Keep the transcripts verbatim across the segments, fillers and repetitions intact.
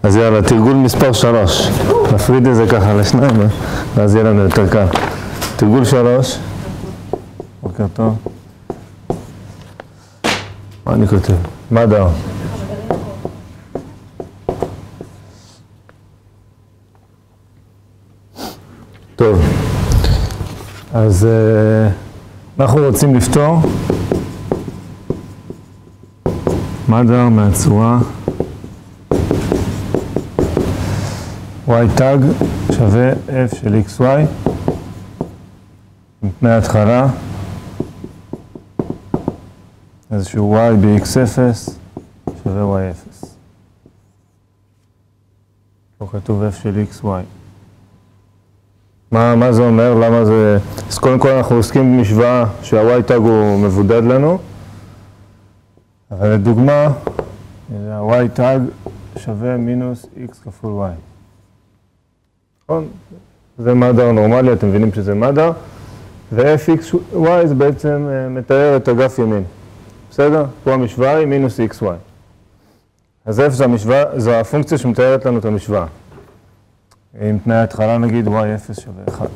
אז יאללה, תרגול מספר שלוש. נפריד את זה ככה לשניים, ואז יהיה לנו יותר קל. תרגול שלוש. בוקר טוב. מה אני כותב? מה דאו? טוב. אז אנחנו רוצים לפתור מדר מהצורה y תג שווה f של xy עם תנאי התחלה איזשהו y ב-x אפס שווה y אפס. פה כתוב f של xy. מה, מה זה אומר? למה זה... אז קודם כל אנחנו עוסקים במשוואה שה-y תג הוא מבודד לנו, אבל לדוגמה ה-y תג שווה מינוס x כפול y. נכון? זה מדר נורמלי, אתם מבינים שזה מדר, ו-f(xy) זה בעצם מתאר את אגף ימין. בסדר? פה המשוואה היא מינוס xy. אז f זה, המשוואה, זה הפונקציה שמתארת לנו את המשוואה. עם תנאי התחלה נגיד y אפס שווה אחד.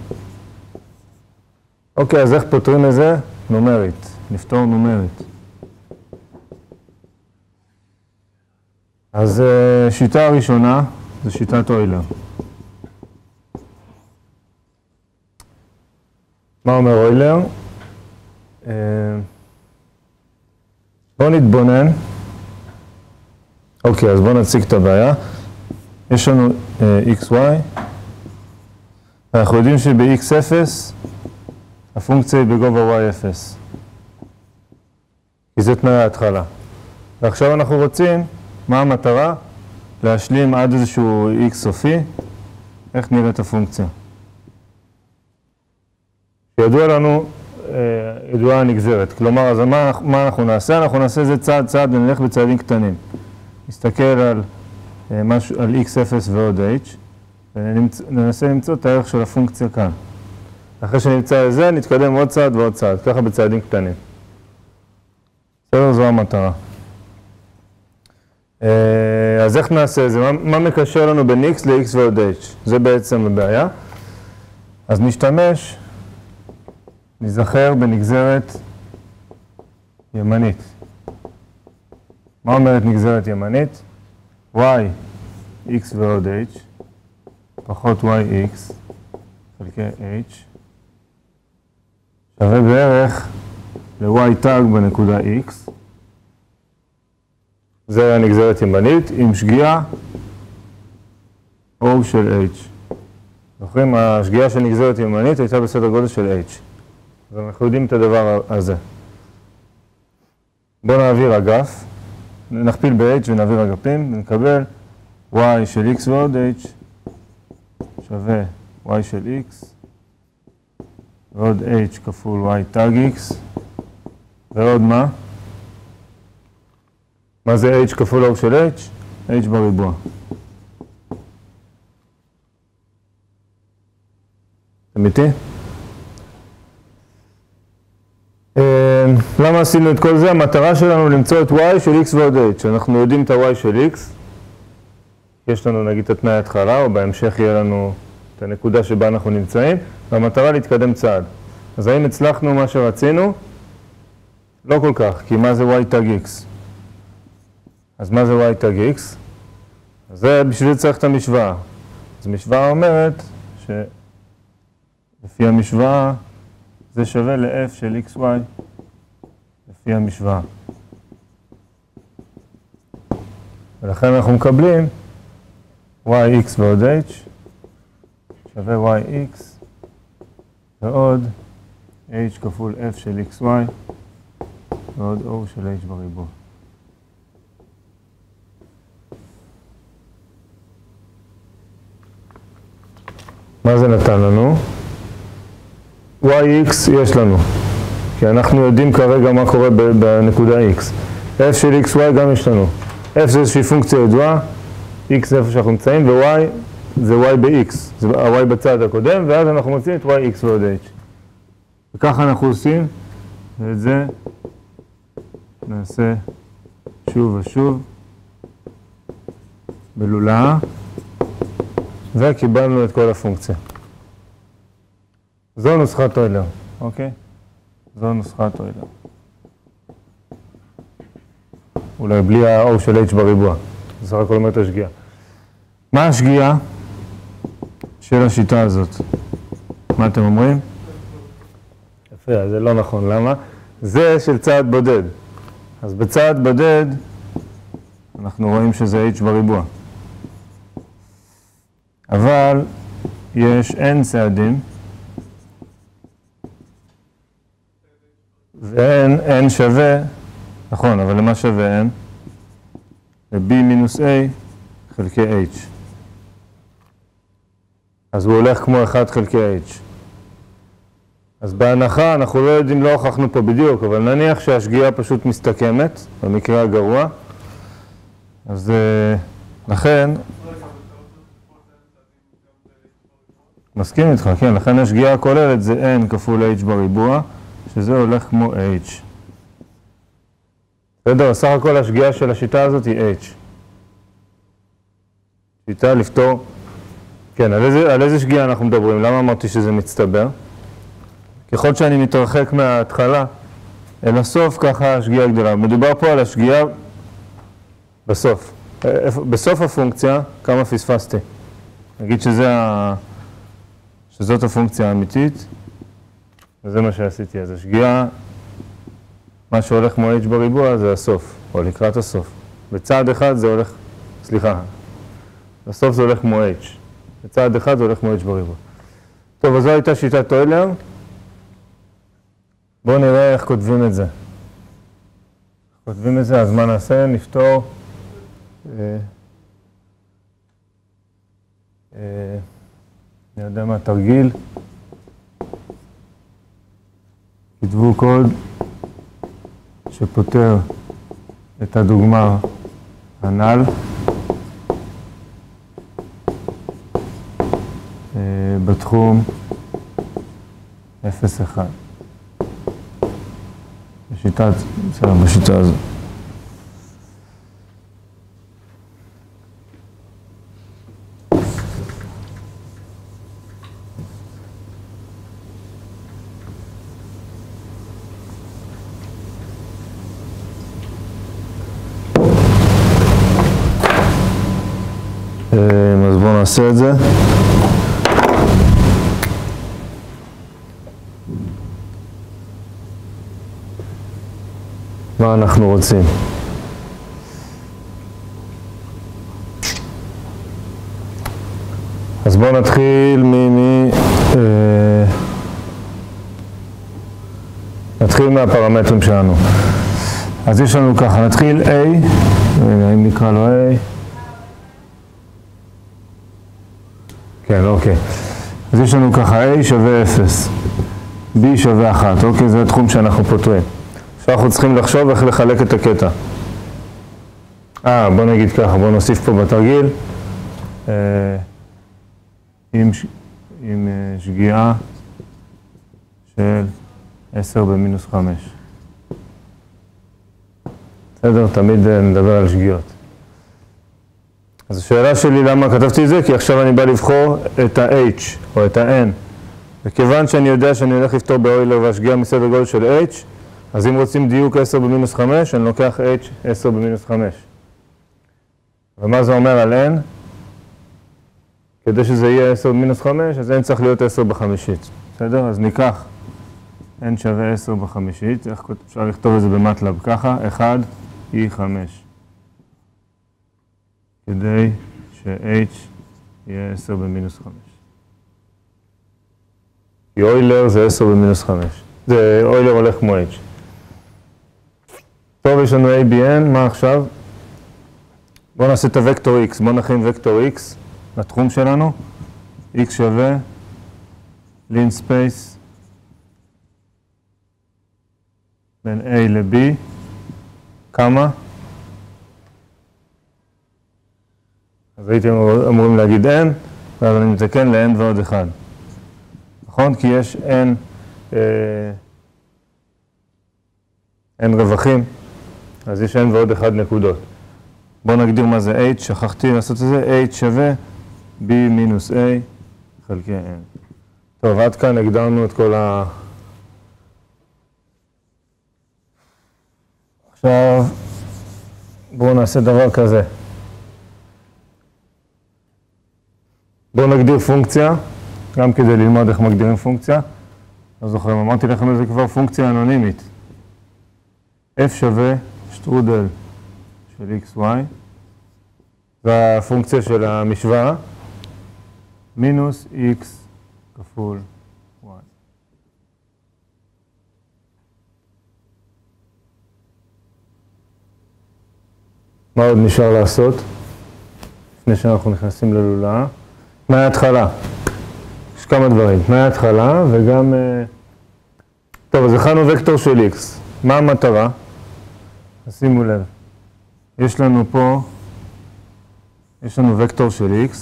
אוקיי, אז איך פותרים את זה? נומרית. נפתור נומרית. אז שיטה הראשונה זה שיטת אוילר. מה אומר אוילר? בואו נתבונן. אוקיי, אז בואו נציג את הבעיה. יש לנו xy, ואנחנו יודעים שב-x אפס הפונקציה היא בגובה y אפס. כי זה תנאי ההתחלה. ועכשיו אנחנו רוצים, מה המטרה? להשלים עד איזשהו x סופי, איך נראית הפונקציה. ידוע לנו, ידועה הנגזרת. כלומר, אז מה, מה אנחנו נעשה? אנחנו נעשה זה צעד צעד ונלך בצעדים קטנים. נסתכל על, משהו, על x אפס ועוד h, וננסה למצוא את הערך של הפונקציה כאן. אחרי שנמצא את זה, נתקדם עוד צעד ועוד צעד, ככה בצעדים קטנים. בסדר, זו המטרה. אז איך נעשה את זה? מה, מה מקשר לנו בין x ל-x ועוד h? זה בעצם הבעיה. אז נשתמש, נזכר בנגזרת ימנית. מה אומרת נגזרת ימנית? y, x ועוד h, פחות yx, חלקי h, שווה בערך ל-y תג בנקודה x. זה הנגזרת ימנית עם שגיאה o של h. זוכרים, השגיאה של נגזרת ימנית הייתה בסדר גודל של h. אז אנחנו יודעים את הדבר הזה. בואו נעביר אגף, נכפיל ב-h ונעביר אגפים, ונקבל y של x ועוד h שווה y של x ועוד h כפול y תג x ועוד מה? מה זה h כפול o של h? h בריבוע. אתם איתי? למה עשינו את כל זה? המטרה שלנו למצוא את y של x ועוד h. אנחנו יודעים את ה-y של x. יש לנו נגיד את התנאי התחלה, או בהמשך יהיה לנו את הנקודה שבה אנחנו נמצאים, והמטרה להתקדם צעד. אז האם הצלחנו מה שרצינו? לא כל כך, כי מה זה y תג x? אז מה זה y תג x? אז זה בשביל צריך את המשוואה. אז המשוואה אומרת שלפי המשוואה זה שווה ל-f של xy לפי המשוואה. ולכן אנחנו מקבלים yx ועוד h שווה yx ועוד h כפול f של xy ועוד o של h בריבוע. מה זה נתן לנו? yx יש לנו, כי אנחנו יודעים כרגע מה קורה בנקודה x. f של xy גם יש לנו. f זה איזושהי פונקציה ידועה, x זה איפה שאנחנו נמצאים, ו-y זה y ב-x, זה ה-y בצד הקודם, ואז אנחנו מוצאים את yx ועוד h. וככה אנחנו עושים, ואת זה נעשה שוב ושוב, בלולאה, וקיבלנו את כל הפונקציה. זו נוסחת אוילר, אוקיי? זו נוסחת אוילר. אולי בלי ה-O של H בריבוע. זה סך הכל אומרת השגיאה. מה השגיאה של השיטה הזאת? מה אתם אומרים? יפה, זה לא נכון. למה? זה של צעד בודד. אז בצעד בודד אנחנו רואים שזה H בריבוע. אבל יש N צעדים, ו-N, N שווה, נכון, אבל למה שווה N? ל-B מינוס A חלקי H. אז הוא הולך כמו אחד חלקי H. אז בהנחה, אנחנו לא יודעים, לא הוכחנו פה בדיוק, אבל נניח שהשגיאה פשוט מסתכמת, במקרה הגרוע, אז לכן, מסכים איתך, כן, לכן השגיאה הכוללת זה N כפול H בריבוע, שזה הולך כמו H. בסדר, סך הכל השגיאה של השיטה הזאת היא H. שיטה לפתור, כן, על איזה, על איזה שגיאה אנחנו מדברים? למה אמרתי שזה מצטבר? ככל שאני מתרחק מההתחלה אל הסוף, ככה השגיאה גדולה. מדובר פה על השגיאה בסוף. בסוף הפונקציה, כמה פספסתי? נגיד שזה ה... שזאת הפונקציה האמיתית, וזה מה שעשיתי. אז השגיאה, מה שהולך כמו H בריבוע זה הסוף, או לקראת הסוף. בצעד אחד זה הולך, סליחה, בסוף זה הולך כמו H. בצעד אחד זה הולך כמו H בריבוע. טוב, אז זו הייתה שיטת אוילר. בואו נראה איך כותבים את זה. כותבים את זה, אז מה נעשה? נפתור. אה, אה, אני יודע מה, תרגיל. כתבו קוד שפותר את הדוגמה הנ"ל. אה, בתחום אפס אחת. בשיטה, בסדר, בשיטה הזו. אז בואו נעשה את זה. מה אנחנו רוצים? אז בואו נתחיל מ... מ אה, נתחיל מהפרמטרים שלנו. אז יש לנו ככה, נתחיל A, רגע, אם נקרא לו A. כן, אוקיי. אז יש לנו ככה A שווה אפס, B שווה אחת, אוקיי? זה התחום שאנחנו פותרים. אנחנו צריכים לחשוב איך לחלק את הקטע. אה, בוא נגיד ככה, בוא נוסיף פה בתרגיל. אה, עם, עם אה, שגיאה של עשר במינוס חמש. בסדר, תמיד נדבר על שגיאות. אז השאלה שלי למה כתבתי את זה, כי עכשיו אני בא לבחור את ה-H או את ה-N. וכיוון שאני יודע שאני הולך לפתור באוילר והשגיאה מסדר גודל של H, אז אם רוצים דיוק עשר במינוס חמש, אני לוקח H עשר במינוס חמש. ומה זה אומר על N? כדי שזה יהיה עשר במינוס חמש, אז N צריך להיות עשר בחמישית. בסדר? אז ניקח N שווה עשר בחמישית. איך אפשר לכתוב את זה במטלב? ככה, אחד היא חמש. כדי ש-H יהיה עשר במינוס חמש. כי אוילר זה עשר במינוס חמש. זה אוילר הולך כמו H. טוב, יש לנו A B N, מה עכשיו? בואו נעשה את הוקטור X, בואו נכין וקטור X לתחום שלנו. X שווה לין ספייס בין A ל-B, כמה? אז הייתם אמורים להגיד N, ואז אני מתקן ל-N ועוד אחד. נכון? כי יש N, אה, N רווחים. אז יש N ועוד אחד נקודות. בואו נגדיר מה זה h, שכחתי לעשות את זה, h שווה b מינוס a חלקי n. טוב, עד כאן הגדרנו את כל ה... עכשיו בואו נעשה דבר כזה. בואו נגדיר פונקציה, גם כדי ללמוד איך מגדירים פונקציה. לא זוכרים, אמרתי לכם את זה כבר, פונקציה אנונימית. f שווה שטרודל של xy, והפונקציה של המשוואה, מינוס x כפול y. מה עוד נשאר לעשות? לפני שאנחנו נכנסים ללולאה. תנאי התחלה. יש כמה דברים. תנאי התחלה וגם... טוב, אז הכנו וקטור של x. מה המטרה? אז שימו לב. יש לנו פה... יש לנו וקטור של x.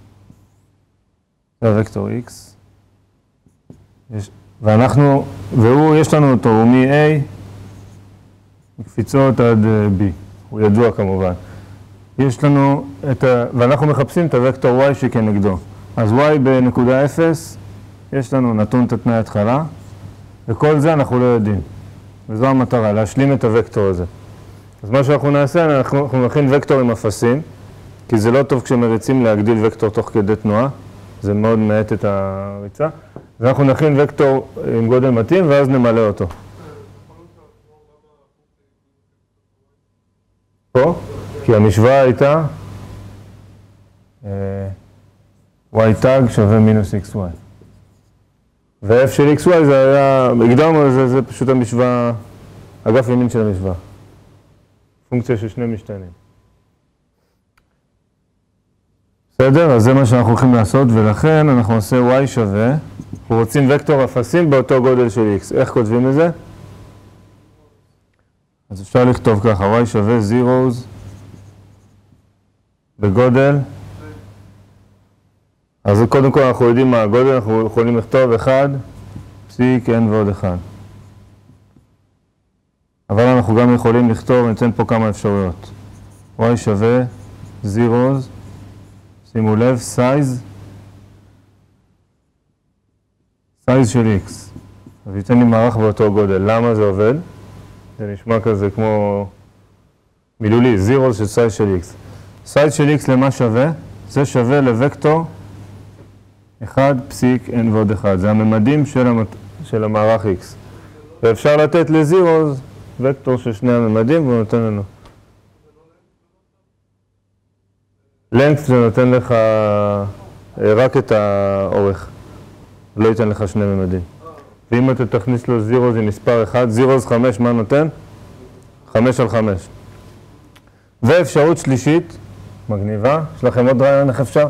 זה הוקטור x. יש... ואנחנו... והוא, יש לנו אותו, הוא מ-a מקפיצות עד b. הוא ידוע כמובן. יש לנו את ה... ואנחנו מחפשים את הוקטור y שכנגדו. אז y בנקודה אפס, יש לנו נתון את התנאי התחלה, וכל זה אנחנו לא יודעים. וזו המטרה, להשלים את הוקטור הזה. אז מה שאנחנו נעשה, אנחנו, אנחנו נכין וקטור עם אפסים, כי זה לא טוב כשמריצים להגדיל וקטור תוך כדי תנועה, זה מאוד מעט את הריצה. אז אנחנו נכין וקטור עם גודל מתאים, ואז נמלא אותו. פה, כי המשוואה הייתה y tag שווה מינוס xy. ו-f של xy זה היה, הגדרנו זה, זה פשוט המשוואה, אגף ימין של המשוואה. פונקציה של שני משתנים. בסדר? אז זה מה שאנחנו הולכים לעשות, ולכן אנחנו עושה y שווה, אנחנו רוצים וקטור אפסים באותו גודל של x. איך כותבים את זה? אז אפשר לכתוב ככה, y שווה zeros בגודל. אז קודם כל אנחנו יודעים מה הגודל, אנחנו יכולים לכתוב אחד, פסיק, n ועוד אחד. אבל אנחנו גם יכולים לכתוב, ניתן פה כמה אפשרויות. y שווה zeros, שימו לב, size, size של x. אז ייתן לי מערך באותו גודל. למה זה עובד? זה נשמע כזה כמו מילולי, zeros של size של x. size של x למה שווה? זה שווה לוקטור אחד פסיק n ועוד אחד. זה הממדים של, המת... של המערך x. ואפשר לתת לזירוז וקטור של שני הממדים והוא נותן לנו. length זה נותן לך רק את האורך. לא ייתן לך שני ממדים. ואם אתה תכניס לו זירוז עם מספר אחד, זירוז חמש, מה נותן? חמש על חמש. ואפשרות שלישית, מגניבה, יש לכם עוד רעיון איך אפשר?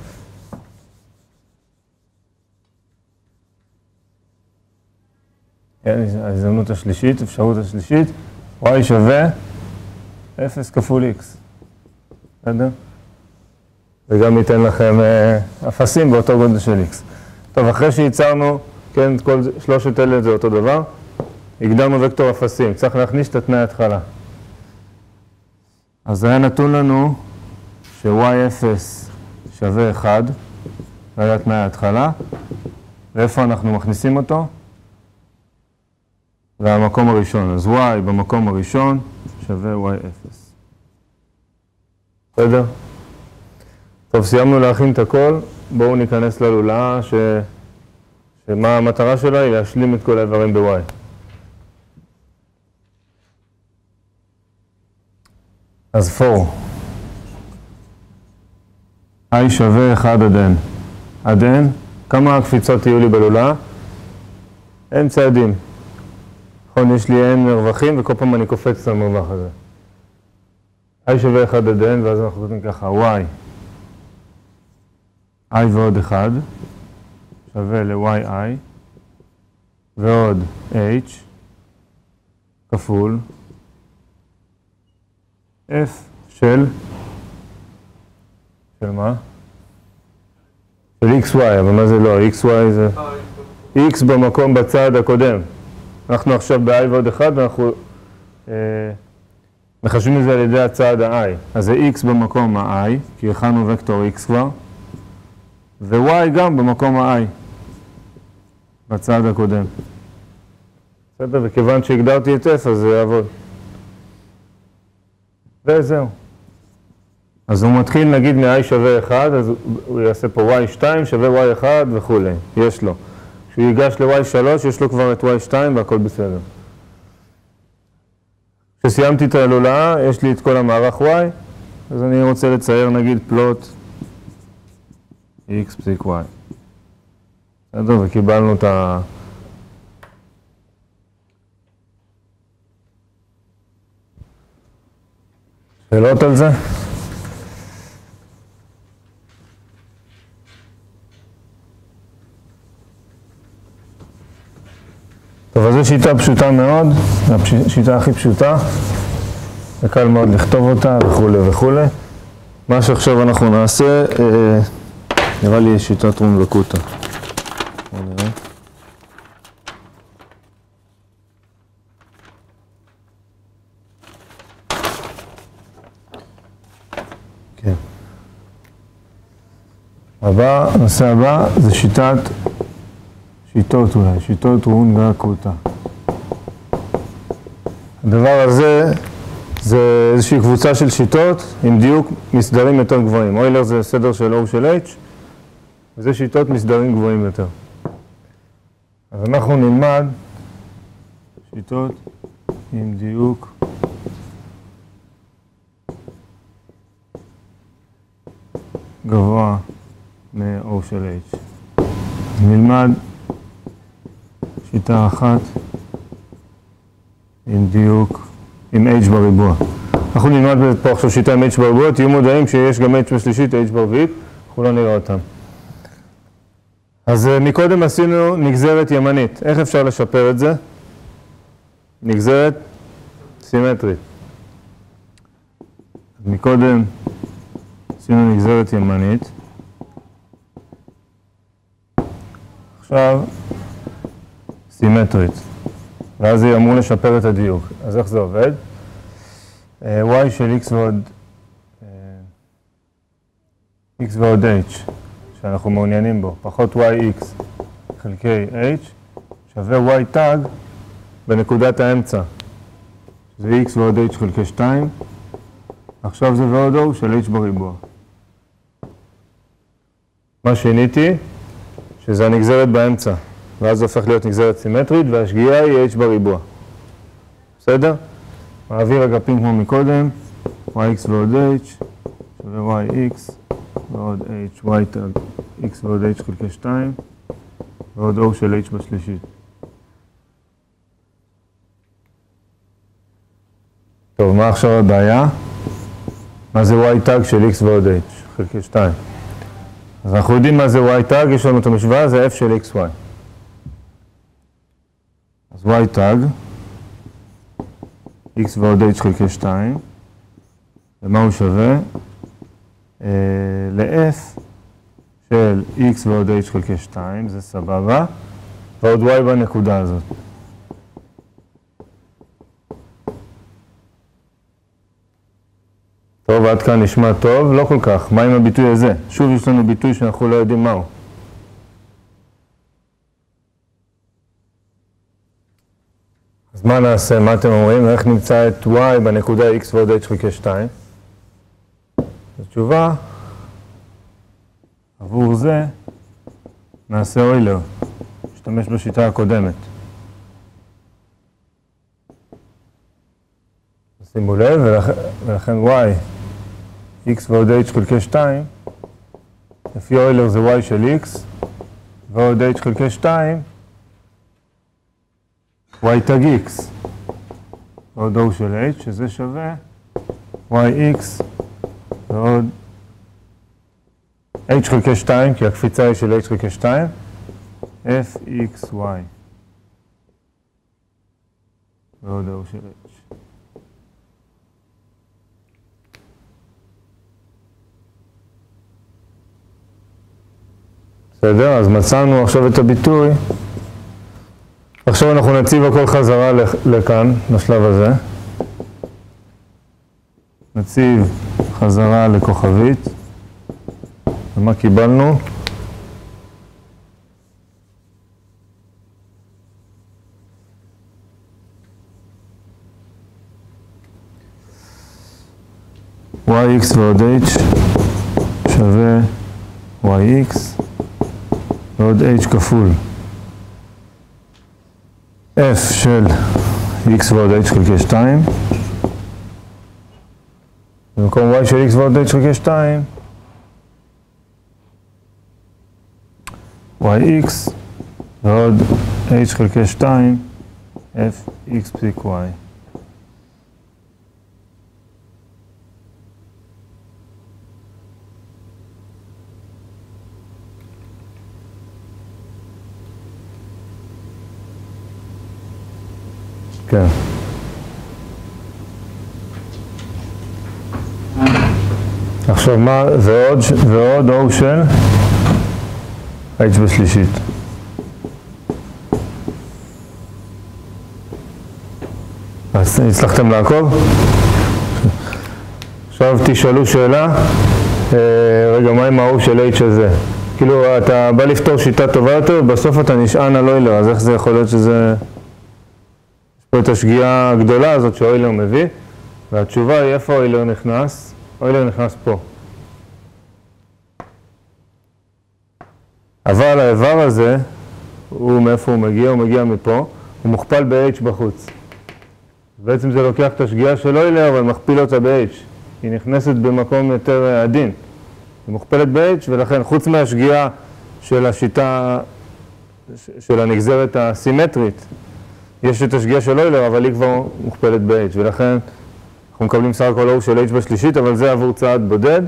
ההזדמנות השלישית, אפשרות השלישית, y שווה אפס כפול x. בסדר? וגם ייתן לכם אפסים באותו גודל של x. טוב, אחרי שייצרנו, כן, כל שלושת אלה זה אותו דבר, הגדרנו וקטור אפסים, צריך להכניס את התנאי התחלה. אז היה נתון לנו ש-y אפס שווה אחד, זה היה תנאי ההתחלה, ואיפה אנחנו מכניסים אותו? והמקום הראשון, אז y במקום הראשון שווה y אפס. בסדר? טוב, סיימנו להכין את הכל, בואו ניכנס ללולאה ש... שמה המטרה שלה היא להשלים את כל האיברים ב-y. אז for i שווה אחד עד n. עד n, כמה קפיצות יהיו לי בלולאה? n צעדים. נכון, יש לי n מרווחים וכל פעם אני קופץ למרווח הזה. i שווה אחד עד n ואז אנחנו כותבים ככה y i ועוד אחד שווה ל-yi ועוד h כפול f של של מה? של xy, אבל מה זה לא? xy זה x במקום בצד הקודם. אנחנו עכשיו ב-i ועוד אחד ואנחנו אה, מחשבים את זה על ידי הצעד ה-i. אז זה x במקום ה-i, כי הכנו וקטור x כבר, ו-y גם במקום ה-i, בצעד הקודם. בסדר? וכיוון שהגדרתי את f, אז זה יעבוד. וזהו. אז הוא מתחיל, נגיד, מ-i שווה אחד, אז הוא יעשה פה y שתיים שווה y אחד וכו'. יש לו. כשהוא ייגש ל-y שלוש, יש לו כבר את y שתיים והכל בסדר. כשסיימתי את ההילולה, יש לי את כל המערך y, אז אני רוצה לצייר, נגיד, פלוט x פסיק y. בסדר? וקיבלנו את ה... שאלות על זה? טוב, אז זו שיטה פשוטה מאוד, זו השיטה הכי פשוטה, וקל מאוד לכתוב אותה וכו' וכו'. מה שעכשיו אנחנו נעשה, אה, נראה לי שיטת רום לקוטה. בואו נראה. כן. הבא, הנושא הבא זה שיטת, שיטות אולי, שיטות רון לקוטה. הדבר הזה זה איזושהי קבוצה של שיטות עם דיוק מסדרים יותר גבוהים. אוילר זה סדר של O של H, וזה שיטות מסדרים גבוהים יותר. אז אנחנו נלמד שיטות עם דיוק גבוה מ-O של H. נלמד שיטה אחת עם דיוק, עם H בריבוע. אנחנו נלמד פה עכשיו שיטה עם H בריבוע, תהיו מודעים שיש גם H בשלישית, H ברביעית, אנחנו לא נראה אותם. אז מקודם עשינו נגזרת ימנית. איך אפשר לשפר את זה? נגזרת סימטרית. מקודם עשינו נגזרת ימנית. עכשיו סימטרית. ואז זה אמור לשפר את הדיוק. אז איך זה עובד? y של x ועוד x ועוד h, שאנחנו מעוניינים בו, פחות yx חלקי h, שווה y תג בנקודת האמצע. זה x ועוד h חלקי שתיים. עכשיו זה ועוד o של h בריבוע. מה שיניתי? שזה הנגזרת באמצע. ואז זה הופך להיות נגזרת סימטרית, והשגיאה היא h בריבוע. בסדר? מעביר אגפים כמו מקודם, yx ועוד h, שווה yx ועוד h, y תג, x ועוד h חלקי שתיים, ועוד o של h בשלישית. טוב, מה עכשיו הבעיה? מה זה y תג של x ועוד h חלקי שתיים? אז אנחנו יודעים מה זה y תג, יש לנו את המשוואה, זה f של xy. אז y תג, x ועוד h חלקי שתיים, ומה הוא שווה? אה, ל-f של x ועוד h חלקי שתיים, זה סבבה, ועוד y בנקודה הזאת. טוב, עד כאן נשמע טוב, לא כל כך. מה עם הביטוי הזה? שוב יש לנו ביטוי שאנחנו לא יודעים מהו. אז מה נעשה? מה אתם אומרים? איך נמצא את y בנקודה x ועוד h חלקי שתיים? אז תשובה, עבור זה נעשה אוילר, נשתמש בשיטה הקודמת. שימו לב, ולכן, ולכן y, x ועוד h חלקי שתיים, לפי אוילר זה y של x, ועוד h חלקי שתיים, y תג x, ועוד o של h, שזה שווה yx, ועוד h חלקי שתיים, כי הקפיצה היא של h חלקי שתיים, fxy, ועוד o של h. בסדר, אז מצאנו עכשיו את הביטוי. עכשיו אנחנו נציב הכל חזרה לכאן, לשלב הזה. נציב חזרה לכוכבית, ומה קיבלנו? yx ועוד h שווה yx ועוד h כפול f של x ועוד h חלקי שתיים, במקום y של x ועוד h חלקי שתיים yx ועוד h חלקי שתיים f x פסיק y. כן. עכשיו מה, ועוד, ועוד O של H בשלישית. אז הצלחתם לעקוב? עכשיו תשאלו שאלה, רגע, מה עם ה-O של H הזה? כאילו, אתה בא לפתור שיטה טובה יותר, בסוף אתה נשען על אוילר, אז איך זה יכול להיות שזה... פה את השגיאה הגדולה הזאת שאוילר מביא, והתשובה היא איפה אוילר נכנס? אוילר נכנס פה. אבל האיבר הזה, הוא מאיפה הוא מגיע? הוא מגיע מפה, הוא מוכפל ב-H בחוץ. בעצם זה לוקח את השגיאה של אוילר, אבל מכפיל אותה ב-H. היא נכנסת במקום יותר עדין. היא מוכפלת ב-H, ולכן חוץ מהשגיאה של השיטה, של הנגזרת הסימטרית, יש את השגיאה של אוילר, אבל היא כבר מוכפלת ב-H, ולכן אנחנו מקבלים סך הכל O של H בשלישית, אבל זה עבור צעד בודד.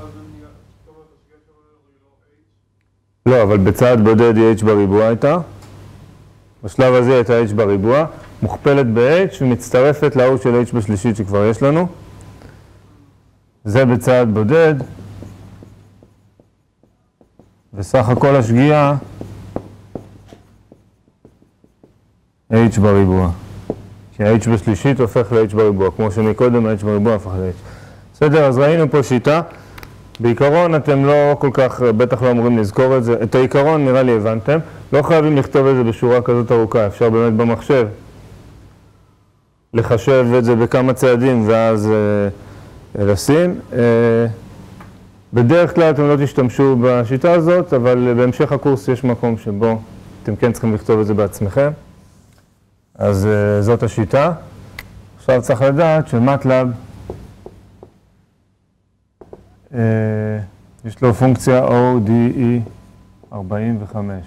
לא, אבל בצעד בודד היא H בריבוע הייתה. בשלב הזה הייתה H בריבוע, מוכפלת ב-H ומצטרפת ל-O של H בשלישית שכבר יש לנו. זה בצעד בודד, וסך הכל השגיאה H בריבוע. כי ה-H בשלישית הופך ל-H בריבוע, כמו שמקודם ה-H בריבוע הפך ל-H. בסדר, אז ראינו פה שיטה. בעיקרון אתם לא כל כך, בטח לא אמורים לזכור את זה. את העיקרון נראה לי הבנתם. לא חייבים לכתוב את זה בשורה כזאת ארוכה. אפשר באמת במחשב לחשב את זה בכמה צעדים ואז אה, לשים. אה, בדרך כלל אתם לא תשתמשו בשיטה הזאת, אבל בהמשך הקורס יש מקום שבו אתם כן צריכים לכתוב את זה בעצמכם. אז uh, זאת השיטה. עכשיו צריך לדעת שמטלב uh, יש לו פונקציה O D E ארבעים וחמש.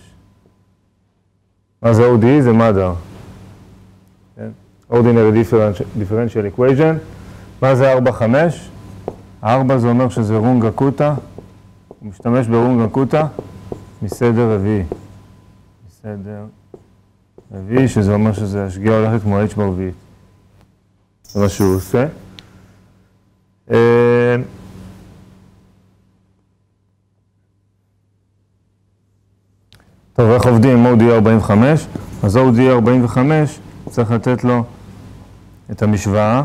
מה זה O D E? זה מדר. כן? Ordinary Differential Equation. מה זה ארבע חמש? ארבע זה אומר שזה רונגה קוטה. הוא משתמש ברונגה קוטה מסדר רביעי. מסדר רביעי, שזה אומר שזה השגיאה הולכת כמו H ברביעית. זה מה שהוא עושה. טוב, איך עובדים עם O D E ארבעים וחמש? אז O D E ארבעים וחמש צריך לתת לו את המשוואה,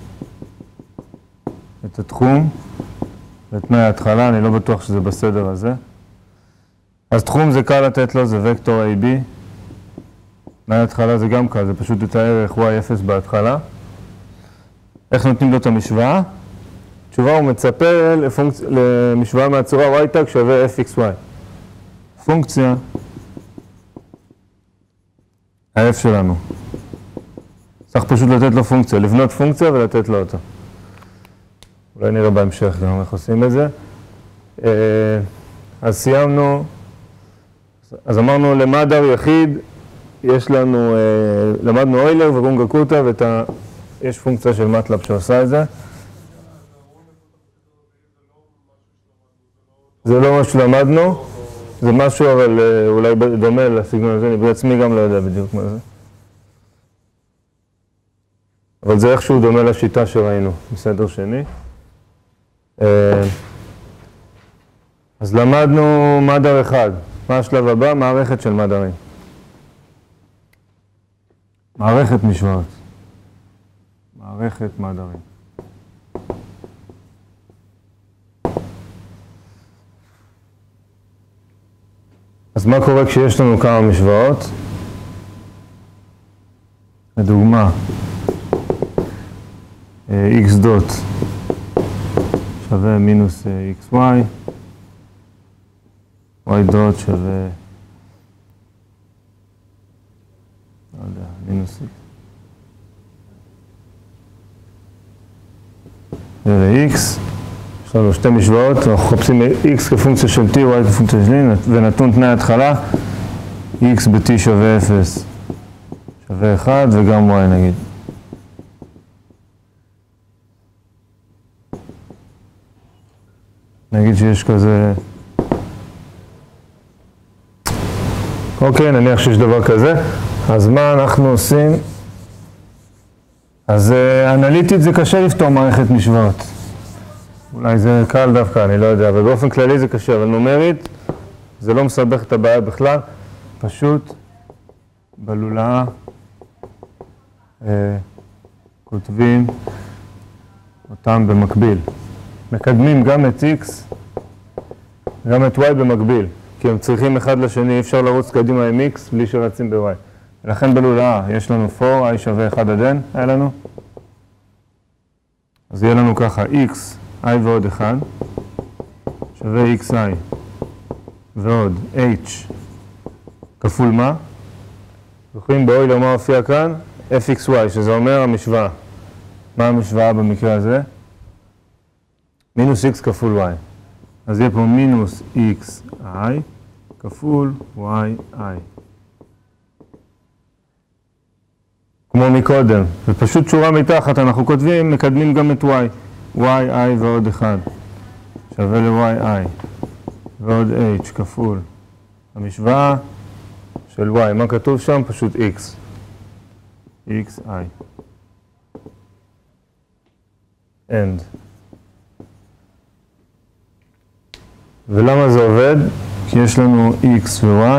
את התחום, ואת תנאי ההתחלה, אני לא בטוח שזה בסדר הזה. אז תחום זה קל לתת לו, זה וקטור A B. תנאי ההתחלה זה גם קל, זה פשוט את הערך Y אפס בהתחלה. איך נותנים לו את המשוואה? תשובה הוא מצפה לפונקצ... למשוואה מהצורה y tag שווה fxy. פונקציה, ה-f שלנו. צריך פשוט לתת לו פונקציה, לבנות פונקציה ולתת לו אותה. אולי נראה בהמשך גם איך עושים את זה. אז סיימנו, אז אמרנו למדר יחיד, יש לנו, למדנו אוילר ורונגה קוטה, ויש פונקציה של מטלב שעושה את זה. זה לא משהו שלמדנו, זה משהו אבל אולי דומה לסגנון הזה, אני בעצמי גם לא יודע בדיוק מה זה. אבל זה איכשהו דומה לשיטה שראינו, בסדר שני. אז למדנו מדר אחד. מה השלב הבא? מערכת של מדרים. מערכת משוואות. מערכת מדרים. אז מה קורה כשיש לנו כמה משוואות? לדוגמה, x דוט שווה מינוס xy, y דוט שווה, לא יודע, מינוס x. ול-x, יש לנו שתי משוואות, אנחנו חופשים x כפונקציה של t, y כפונקציה של t, ונתון תנאי התחלה, x ב-t שווה אפס, שווה אחד, וגם y נגיד. נגיד שיש כזה, אוקיי, נניח שיש דבר כזה, אז מה אנחנו עושים? אז אנליטית זה קשה לפתור מערכת משוואות. אולי זה קל דווקא, אני לא יודע, אבל באופן כללי זה קשה, אבל נומרית זה לא מסבך את הבעיה בכלל, פשוט בלולאה אה, כותבים אותם במקביל. מקדמים גם את x, גם את y במקביל, כי הם צריכים אחד לשני, אי אפשר לרוץ קדימה עם x בלי שרצים ב-y. ולכן בלולאה יש לנו פור, i שווה אחד עד n, היה לנו. אז יהיה לנו ככה x, i ועוד אחד, שווה xi, ועוד h, כפול מה? זוכרים באוילר מה הופיע כאן? fxy, שזה אומר המשוואה. מה המשוואה במקרה הזה? מינוס x כפול y. אז יהיה פה מינוס xi כפול yi. כמו מקודם. ופשוט שורה מתחת אנחנו כותבים, מקדמים גם את y. yi ועוד אחד. שווה ל-yi. ועוד h כפול. המשוואה של y. מה כתוב שם? פשוט x. xi. end. ולמה זה עובד? כי יש לנו x ו-y,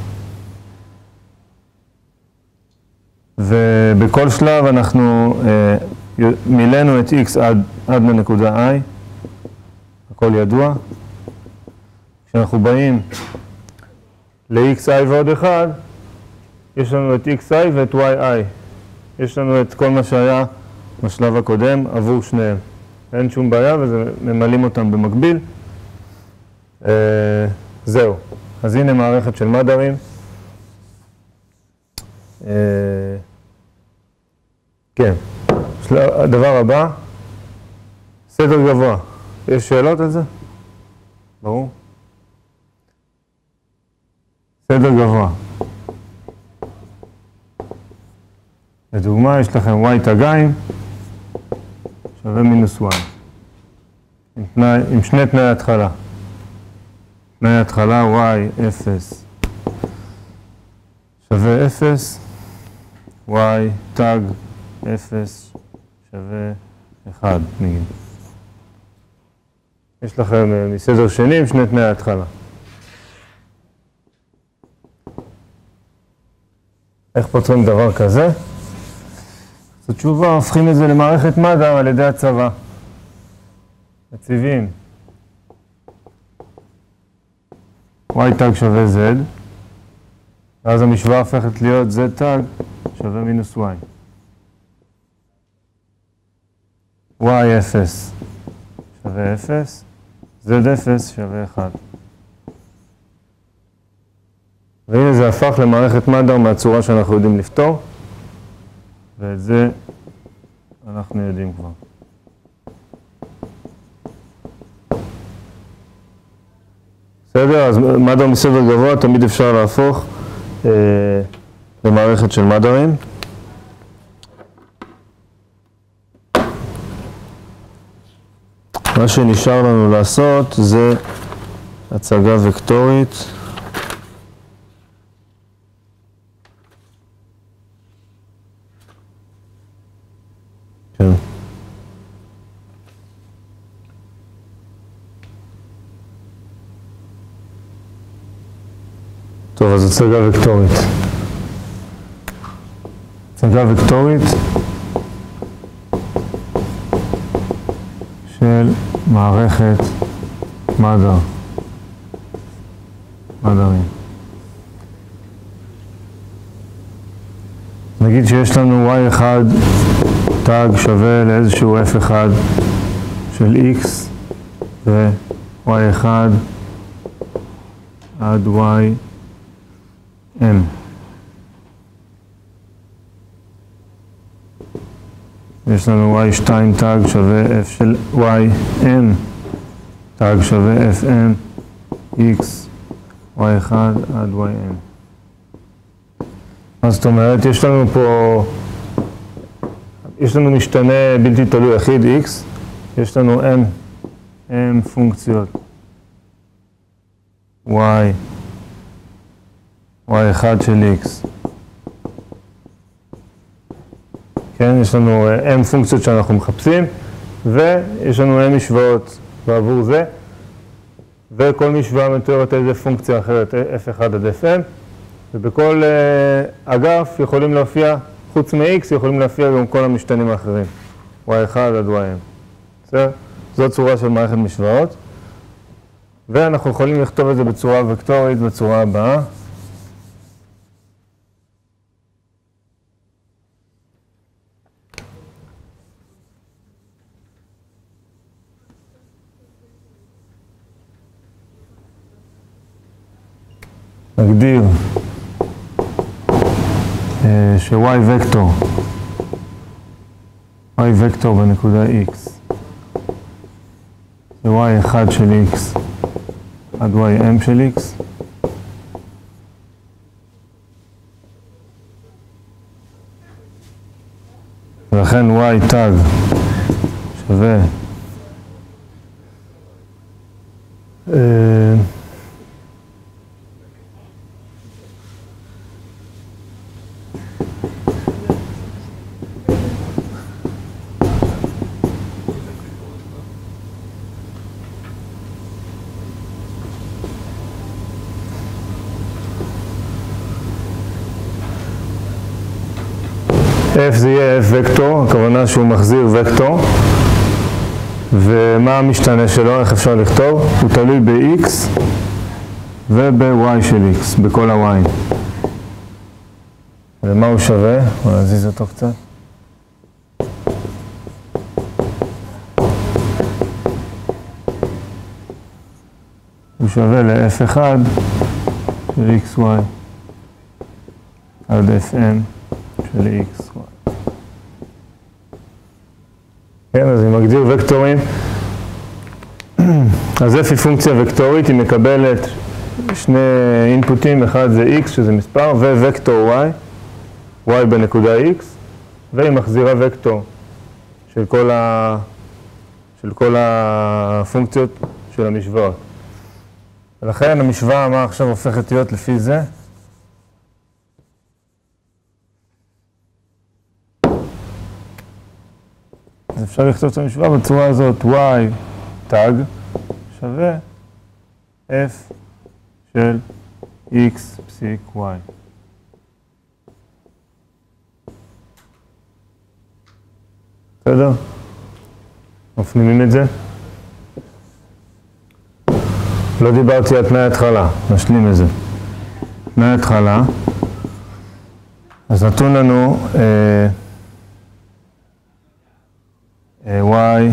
ובכל שלב אנחנו אה, מילאנו את x עד, עד לנקודה i, הכל ידוע. כשאנחנו באים ל-xi ועוד אחד, יש לנו את xi ואת yi. יש לנו את כל מה שהיה בשלב הקודם עבור שניהם. אין שום בעיה וממלאים אותם במקביל. Uh, זהו, אז הנה מערכת של מדרים. Uh, כן, הדבר הבא, סדר גבוה. יש שאלות על זה? ברור? סדר גבוה. לדוגמה, יש לכם y תגיים שווה מינוס y. עם, תנאי, עם שני תנאי התחלה. תנאי התחלה y אפס שווה אפס, y תג אפס שווה אחד, נגיד. יש לכם מסדר שני עם שני תנאי התחלה. איך פותרים דבר כזה? אז התשובה, הופכים את זה למערכת מדר על ידי הצבא. מציבים y תג שווה z, ואז המשוואה הופכת להיות z תג שווה מינוס y. y אפס שווה אפס, z אפס שווה אחד. והנה זה הפך למערכת מדר מהצורה שאנחנו יודעים לפתור, ואת זה אנחנו יודעים כבר. בסדר? אז מדר מסדר גבוה תמיד אפשר להפוך אה, למערכת של מדרים. מה שנשאר לנו לעשות זה הצגה וקטורית. כן. טוב, אז הצגה וקטורית. הצגה וקטורית של מערכת מדר. מדרים. נגיד שיש לנו וואי אחד טאג שווה לאיזשהו אף אחד של x ו-וואי אחד עד y n. יש לנו וואי שתיים טאג שווה f של y n טאג שווה fn x וואי אחד עד y n. אז זאת אומרת, יש לנו פה, יש לנו משתנה בלתי תלוי יחיד x, יש לנו n, n פונקציות y, וואי אחד של x. כן, יש לנו m פונקציות שאנחנו מחפשים, ויש לנו m משוואות בעבור זה, וכל משוואה מתוארת איזה פונקציה אחרת, f אחד עד fn, ובכל uh, אגף יכולים להופיע, חוץ מ-x, יכולים להופיע גם כל המשתנים האחרים, וואי אחד עד וואי n. בסדר? זו צורה של מערכת משוואות, ואנחנו יכולים לכתוב את זה בצורה וקטורית בצורה הבאה. נגדיר ש-y וקטור, y וקטור בנקודה x, זה y אחד של x עד ym של x, ולכן y טאג שווה f זה יהיה f וקטור, הכוונה שהוא מחזיר וקטור, ומה המשתנה שלו, איך אפשר לכתוב? הוא תלוי ב-x וב-y של x, בכל ה-y. ומה הוא שווה? בוא נזיז אותו קצת. הוא שווה ל-f אחד של xy עד fn של x. כן, אז אני מגדיר וקטורים. אז f היא פונקציה וקטורית, היא מקבלת שני אינפוטים, אחד זה x שזה מספר, ווקטור y, y בנקודה x, והיא מחזירה וקטור של כל, ה... של כל הפונקציות של המשוואות. ולכן המשוואה, מה עכשיו הופכת להיות לפי זה? אז אפשר לכתוב את המשוואה בצורה הזאת, y טאג שווה f של x פסיק y. בסדר? מפנימים את זה? לא דיברתי על תנאי התחלה, נשלים את זה. תנאי התחלה, אז נתון לנו אה, y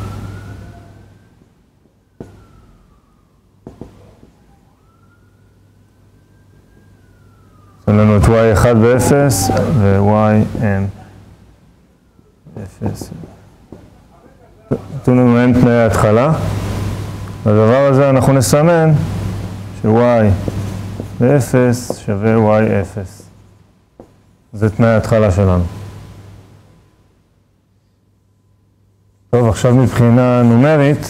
יש לנו את y אחד ב-אפס ו-y n אפס. נתנו לנו n תנאי ההתחלה. בדבר הזה אנחנו נסמן ש-y ב-אפס שווה y אפס. זה תנאי ההתחלה שלנו. טוב, עכשיו מבחינה נומרית,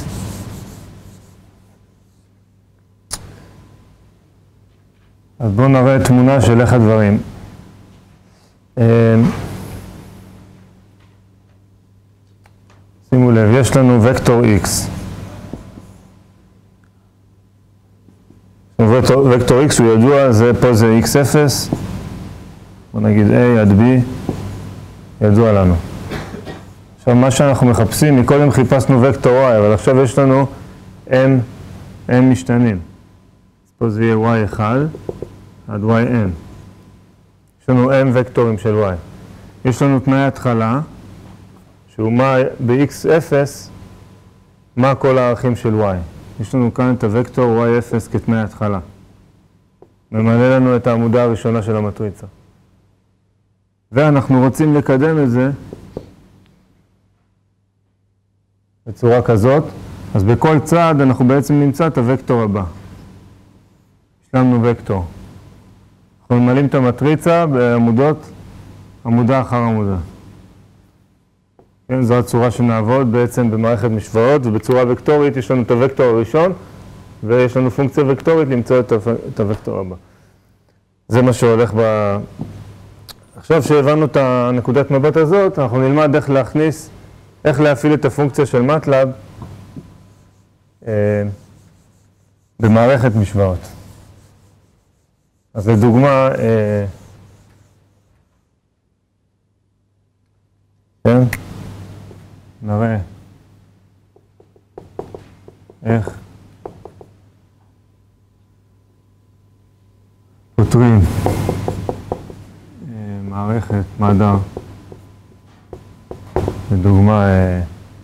אז בואו נראה תמונה של איך הדברים. שימו לב, יש לנו וקטור x. וקטור x הוא ידוע, זה, פה זה x אפס. בואו נגיד a עד b, ידוע לנו. עכשיו, מה שאנחנו מחפשים, מקודם חיפשנו וקטור y, אבל עכשיו יש לנו n, n משתנים. אז פה זה יהיה y אחד עד yn. יש לנו n וקטורים של y. יש לנו תנאי התחלה, שהוא מה ב-x אפס, מה כל הערכים של y. יש לנו כאן את הוקטור וואי אפס כתנאי התחלה. ממלא לנו את העמודה הראשונה של המטריצה. ואנחנו רוצים לקדם את זה בצורה כזאת, אז בכל צעד אנחנו בעצם נמצא את הוקטור הבא. יש לנו וקטור. אנחנו ממלאים את המטריצה בעמודות, עמודה אחר עמודה. כן, זו הצורה שנעבוד בעצם במערכת משוואות, ובצורה וקטורית יש לנו את הוקטור הראשון, ויש לנו פונקציה וקטורית למצוא את הוקטור הבא. זה מה שהולך ב... עכשיו שהבנו את הנקודת מבט הזאת, אנחנו נלמד איך להכניס, איך להפעיל את הפונקציה של מטלב אה, במערכת משוואות. אז לדוגמה, אה, כן, נראה איך פותרים אה, מערכת מדע, לדוגמה, אה,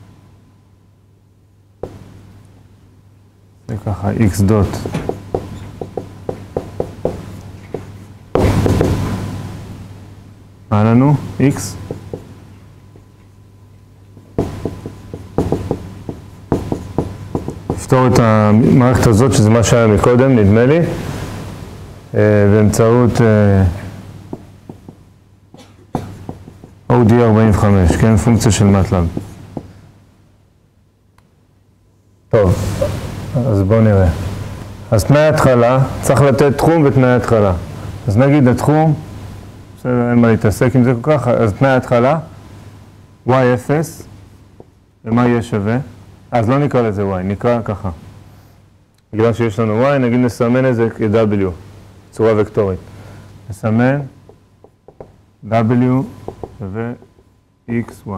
זה ככה x דוט. מה לנו? x. נפתור את המערכת הזאת, שזה מה שהיה מקודם, נדמה לי, באמצעות או די ארבעים וחמש, כן? פונקציה של מטלב. טוב, אז בואו נראה. אז תנאי התחלה, צריך לתת תחום ותנאי התחלה. אז נגיד התחום, בסדר, אין מה להתעסק עם זה כל כך, אז תנאי התחלה, וואי אפס, ומה יהיה שווה? אז לא נקרא לזה y, נקרא ככה. בגלל שיש לנו y, נגיד נסמן את זה כ-w, צורה וקטורית. נסמן w שווה xy.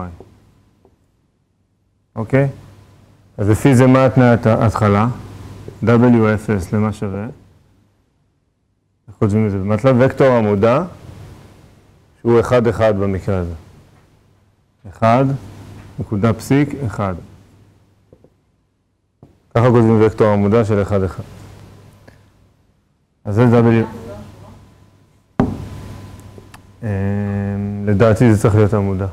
אוקיי? אז לפי זה מה התנאי ההתחלה? w אפס למה שווה? איך כותבים את זה? במטלב וקטור עמודה, שהוא אחד אחד במקרה הזה. אחד, נקודה פסיק, אחד. ככה כותבים וקטור עמודה של אחד אחד. אז זה W. לדעתי זה צריך להיות עמודה.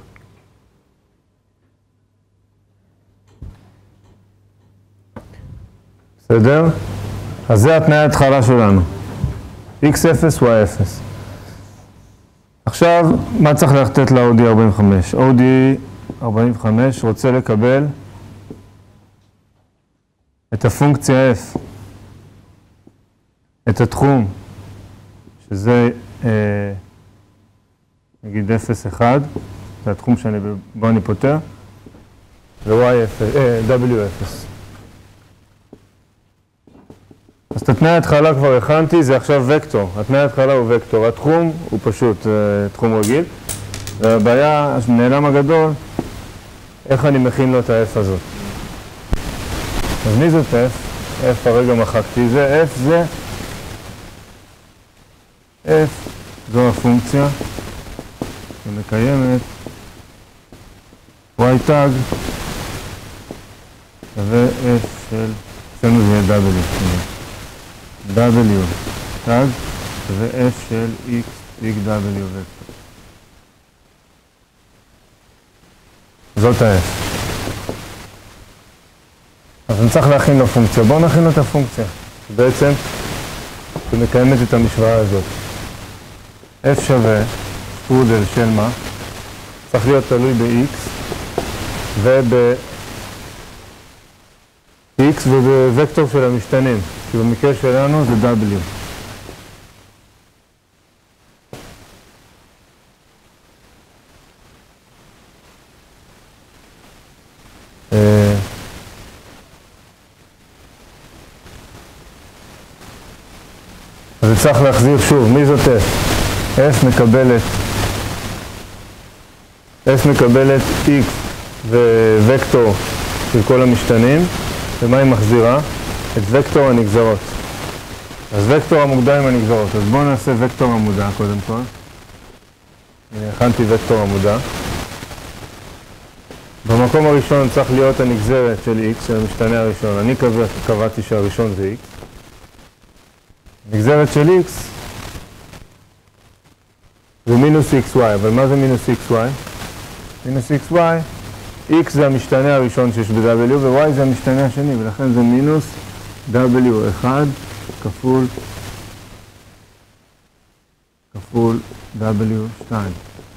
בסדר? אז זה התנאי ההתחלה שלנו. x אפס, y אפס. עכשיו, מה צריך לתת ל-או די ארבעים וחמש? או די ארבעים וחמש רוצה לקבל את הפונקציה f, את התחום, שזה אה, נגיד אפס אחד, זה התחום שאני, בו אני פותר, ו-y אפס, אה, w אפס. אז את התנאי ההתחלה כבר הכנתי, זה עכשיו וקטור. התנאי ההתחלה הוא וקטור, התחום הוא פשוט אה, תחום רגיל. והבעיה, הנעלם הגדול, איך אני מכין לו את ה-f הזאת. אז מי זאת f? f הרגע מחקתי, זה f זה f, זו הפונקציה שמקיימת y tag שווה f של, אצלנו זה יהיה w, w tag שווה f של x, x w וקטור. זאת ה-f. אז אני צריך להכין לו פונקציה. בואו נכין לו את הפונקציה. בעצם, שמקיימת את המשוואה הזאת. f שווה שטרודל של מה? צריך להיות תלוי ב-x וב-x ובווקטור של המשתנים. כי במקרה שלנו זה w. אז צריך להחזיר שוב, מי זאת f? f מקבלת f מקבלת x ווקטור של כל המשתנים, ומה היא מחזירה? את וקטור הנגזרות. אז וקטור המוקדם עם הנגזרות. אז בואו נעשה וקטור עמודה קודם כל. הכנתי וקטור עמודה. במקום הראשון צריך להיות הנגזרת של x, של המשתנה הראשון. אני קבעתי שהראשון זה x. נגזרת של x זה מינוס xy, אבל מה זה מינוס xy? מינוס xy, x זה המשתנה הראשון שיש ב-w ו-y זה המשתנה השני, ולכן זה מינוס דאבליו אחד כפול כפול דאבליו שתיים.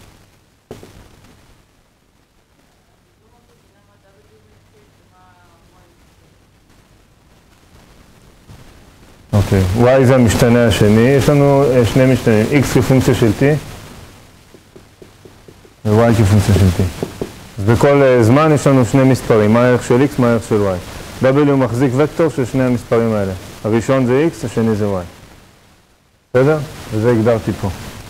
אוקיי, y זה המשתנה השני, יש לנו שני משתנים, x כפונקציה של t ו-y כפונקציה של t. אז בכל זמן יש לנו שני מספרים, מה הערך של x, מה הערך של y. w מחזיק וקטור של שני המספרים האלה. הראשון זה x, השני זה y. בסדר? וזה הגדרתי פה.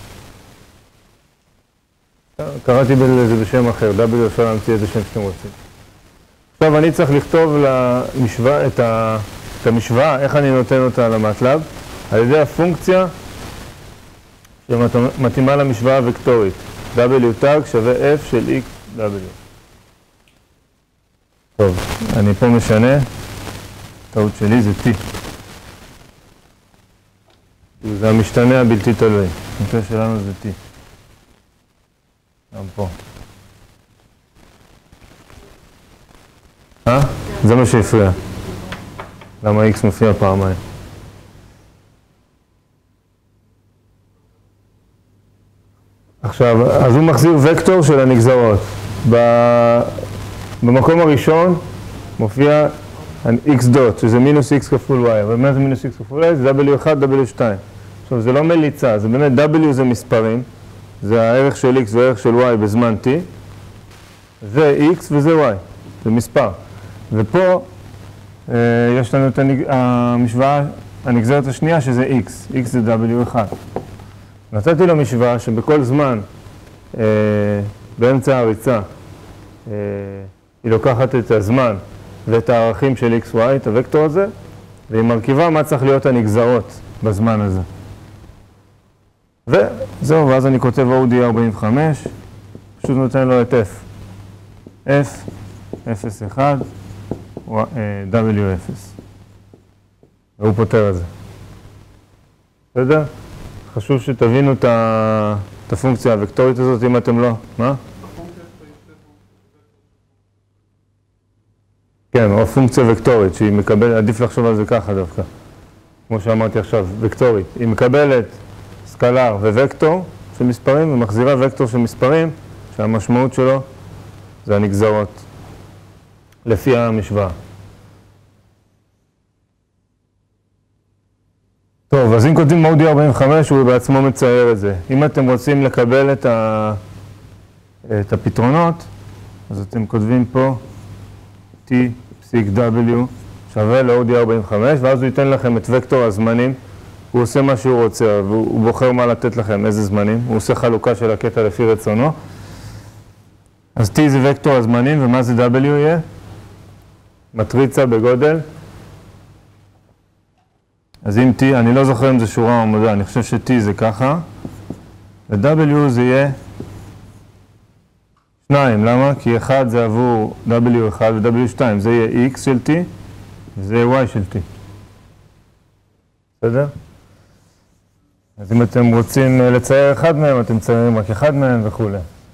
קראתי לזה בשם אחר, w אפשר להמציא איזה שם שאתם רוצים. עכשיו אני צריך לכתוב למשוואה, את, ה, את המשוואה, איך אני נותן אותה למטלב, על ידי הפונקציה שמתאימה למשוואה הוקטורית. w tag שווה f של x w. טוב, אני פה משנה, טעות שלי זה t. זה המשתנה הבלתי תלוי, המקרה שלנו זה t. גם פה. אה? זה מה שהפריע. למה x מופיע פעמיים? עכשיו, אז הוא מחזיר וקטור של הנגזרות. במקום הראשון מופיע x דוט, שזה מינוס x כפול y. אבל מה זה מינוס x כפול y? זה דאבליו אחד, דאבליו שתיים. עכשיו, זה לא מליצה, זה באמת w זה מספרים. זה הערך של x והערך של y בזמן t. זה x וזה y. זה מספר. ופה אה, יש לנו את הנג... המשוואה, הנגזרת השנייה שזה x. x זה דאבליו אחד. נתתי לו משוואה שבכל זמן, אה, באמצע הריצה, אה, היא לוקחת את הזמן ואת הערכים של x, y, את הוקטור הזה, והיא מרכיבה מה צריך להיות הנגזרות בזמן הזה. וזהו, ואז אני כותב או די ארבעים וחמש, פשוט נותן לו את f. f, אפס אחד, w אפס. והוא פותר את זה. בסדר? חשוב שתבינו את הפונקציה הוקטורית הזאת, אם אתם לא. מה? כן, או פונקציה וקטורית, שהיא מקבלת, עדיף לחשוב על זה ככה דווקא. כמו שאמרתי עכשיו, וקטורית. היא מקבלת סקלר ווקטור של מספרים, ומחזירה וקטור של מספרים, שהמשמעות שלו זה הנגזרות, לפי המשוואה. טוב, אז אם כותבים או די ארבעים וחמש, הוא בעצמו מצייר את זה. אם אתם רוצים לקבל את, ה... את הפתרונות, אז אתם כותבים פה t פסיק w שווה ל-או די ארבעים וחמש, ואז הוא ייתן לכם את וקטור הזמנים. הוא עושה מה שהוא רוצה, והוא בוחר מה לתת לכם, איזה זמנים. הוא עושה חלוקה של הקטע לפי רצונו. אז t זה וקטור הזמנים, ומה זה w יהיה? מטריצה בגודל. אז אם t, אני לא זוכר אם זה שורה או עמודה, אני חושב ש-t זה ככה, ו-w זה יהיה שניים, למה? כי אחד זה עבור w אחד ו-w שתיים, זה יהיה x של t, וזה יהיה y של t. בסדר? אז אם אתם רוצים לצייר אחד מהם, אתם מציירים רק אחד מהם וכו'.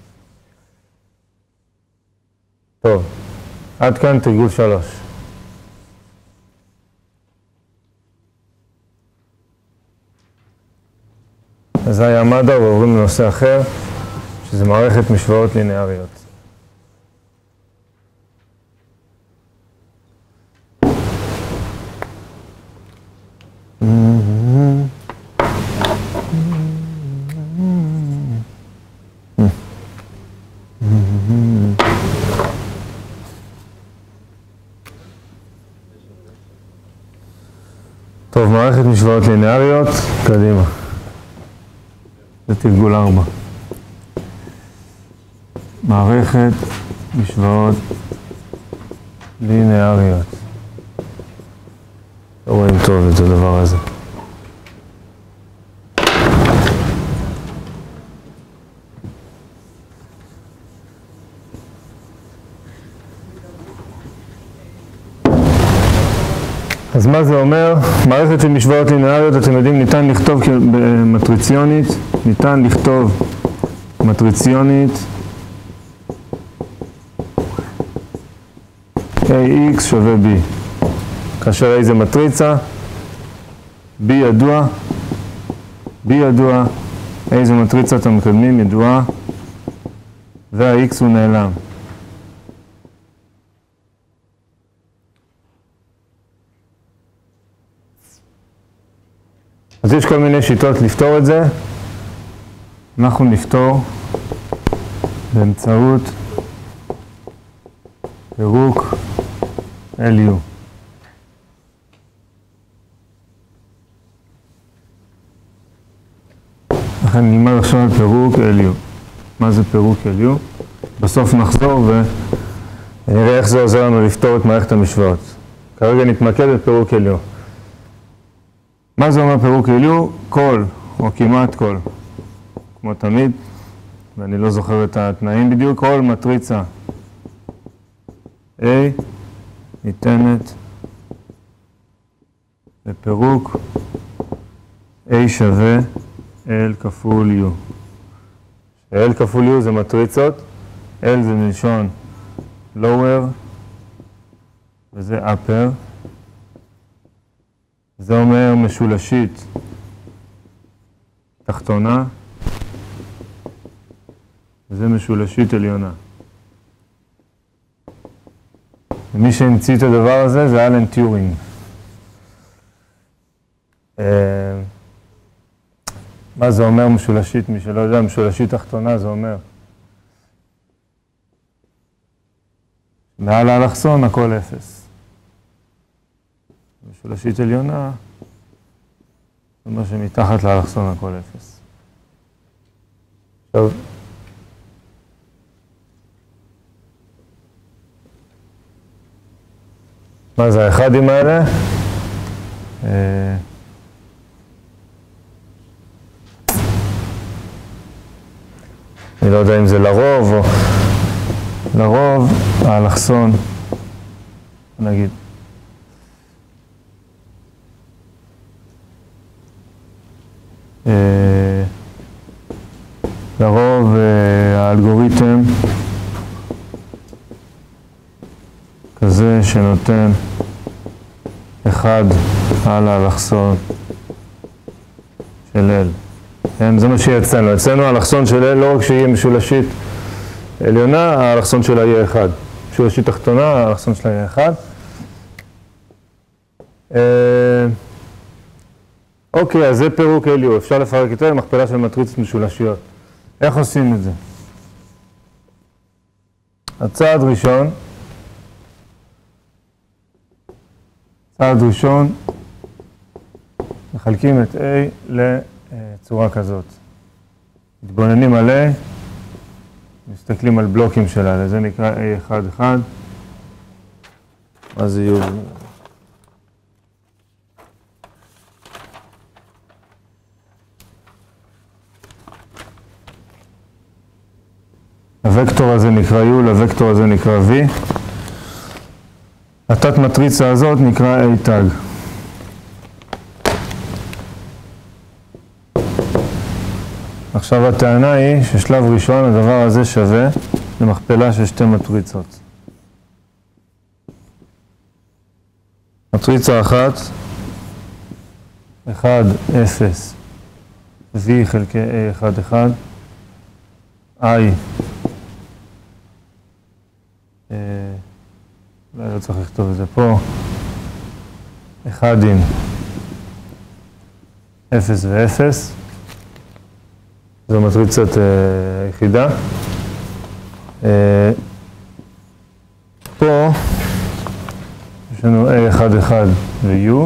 טוב, עד כאן תרגול שלוש. אז זה היה מדע, ועוברים לנושא אחר, שזה מערכת משוואות לינאריות. טוב, מערכת משוואות לינאריות, קדימה. זה תרגול ארבע. מערכת משוואות לינאריות. לא רואים טוב את הדבר הזה. אז מה זה אומר? מערכת של משוואות לינאריות, אתם יודעים, ניתן לכתוב מטריציונית, ניתן לכתוב מטריציונית A X שווה B. כאשר A זה מטריצה, B ידוע, B ידוע, A זה מטריצת המקדמים ידועה, וה-X הוא נעלם. אז יש כל מיני שיטות לפתור את זה. אנחנו נפתור באמצעות פירוק אל יו. לכן נלמד עכשיו על פירוק אל יו. מה זה פירוק אל יו? בסוף נחזור ונראה איך זה עוזר לנו לפתור את מערכת המשוואות. כרגע נתמקד בפרוק אל יו. מה זה אומר פירוק אל יו? כל, או כמעט כל, כמו תמיד, ואני לא זוכר את התנאים בדיוק, כל מטריצה A ניתנת לפירוק A שווה L כפול U. L כפול U זה מטריצות, L זה מלשון lower וזה upper. זה אומר משולשית תחתונה וזה משולשית עליונה. ומי שהמציא את הדבר הזה זה אלן טיורינג. מה זה אומר משולשית? מי שלא יודע, משולשית תחתונה זה אומר מעל האלכסון הכל אפס. משולשית עליונה זה אומר שמתחת לאלכסון הכל אפס. עכשיו, מה זה האחדים האלה? אני לא יודע אם זה לרוב או לרוב האלכסון, נגיד. לרוב האלגוריתם כזה שנותן אחד על האלכסון של L. כן, זה מה שיהיה אצלנו. אצלנו האלכסון של L לא רק שיהיה משולשית עליונה, האלכסון שלה יהיה אחד. משולשית תחתונה, האלכסון שלה יהיה אחד. אוקיי, אז זה פירוק אל יו. אפשר לפרק את זה למכפלה של מטריצות משולשיות. איך עושים את זה? הצעד ראשון, צעד ראשון, מחלקים את A לצורה כזאת. מתבוננים על A, מסתכלים על בלוקים שלה, לזה נקרא A אחד אחד. מה זה יהיו? הוקטור הזה נקרא U, הוקטור הזה נקרא V. התת מטריצה הזאת נקרא A תג. עכשיו הטענה היא ששלב ראשון הדבר הזה שווה למכפלה של שתי מטריצות. מטריצה אחת, אחד, אפס, V חלקי A אחד אחד, I, אולי לא צריך לכתוב את זה פה, אחד עם אפס ואפס, זו מטריצת יחידה. פה יש לנו A אחד אחד ו-U,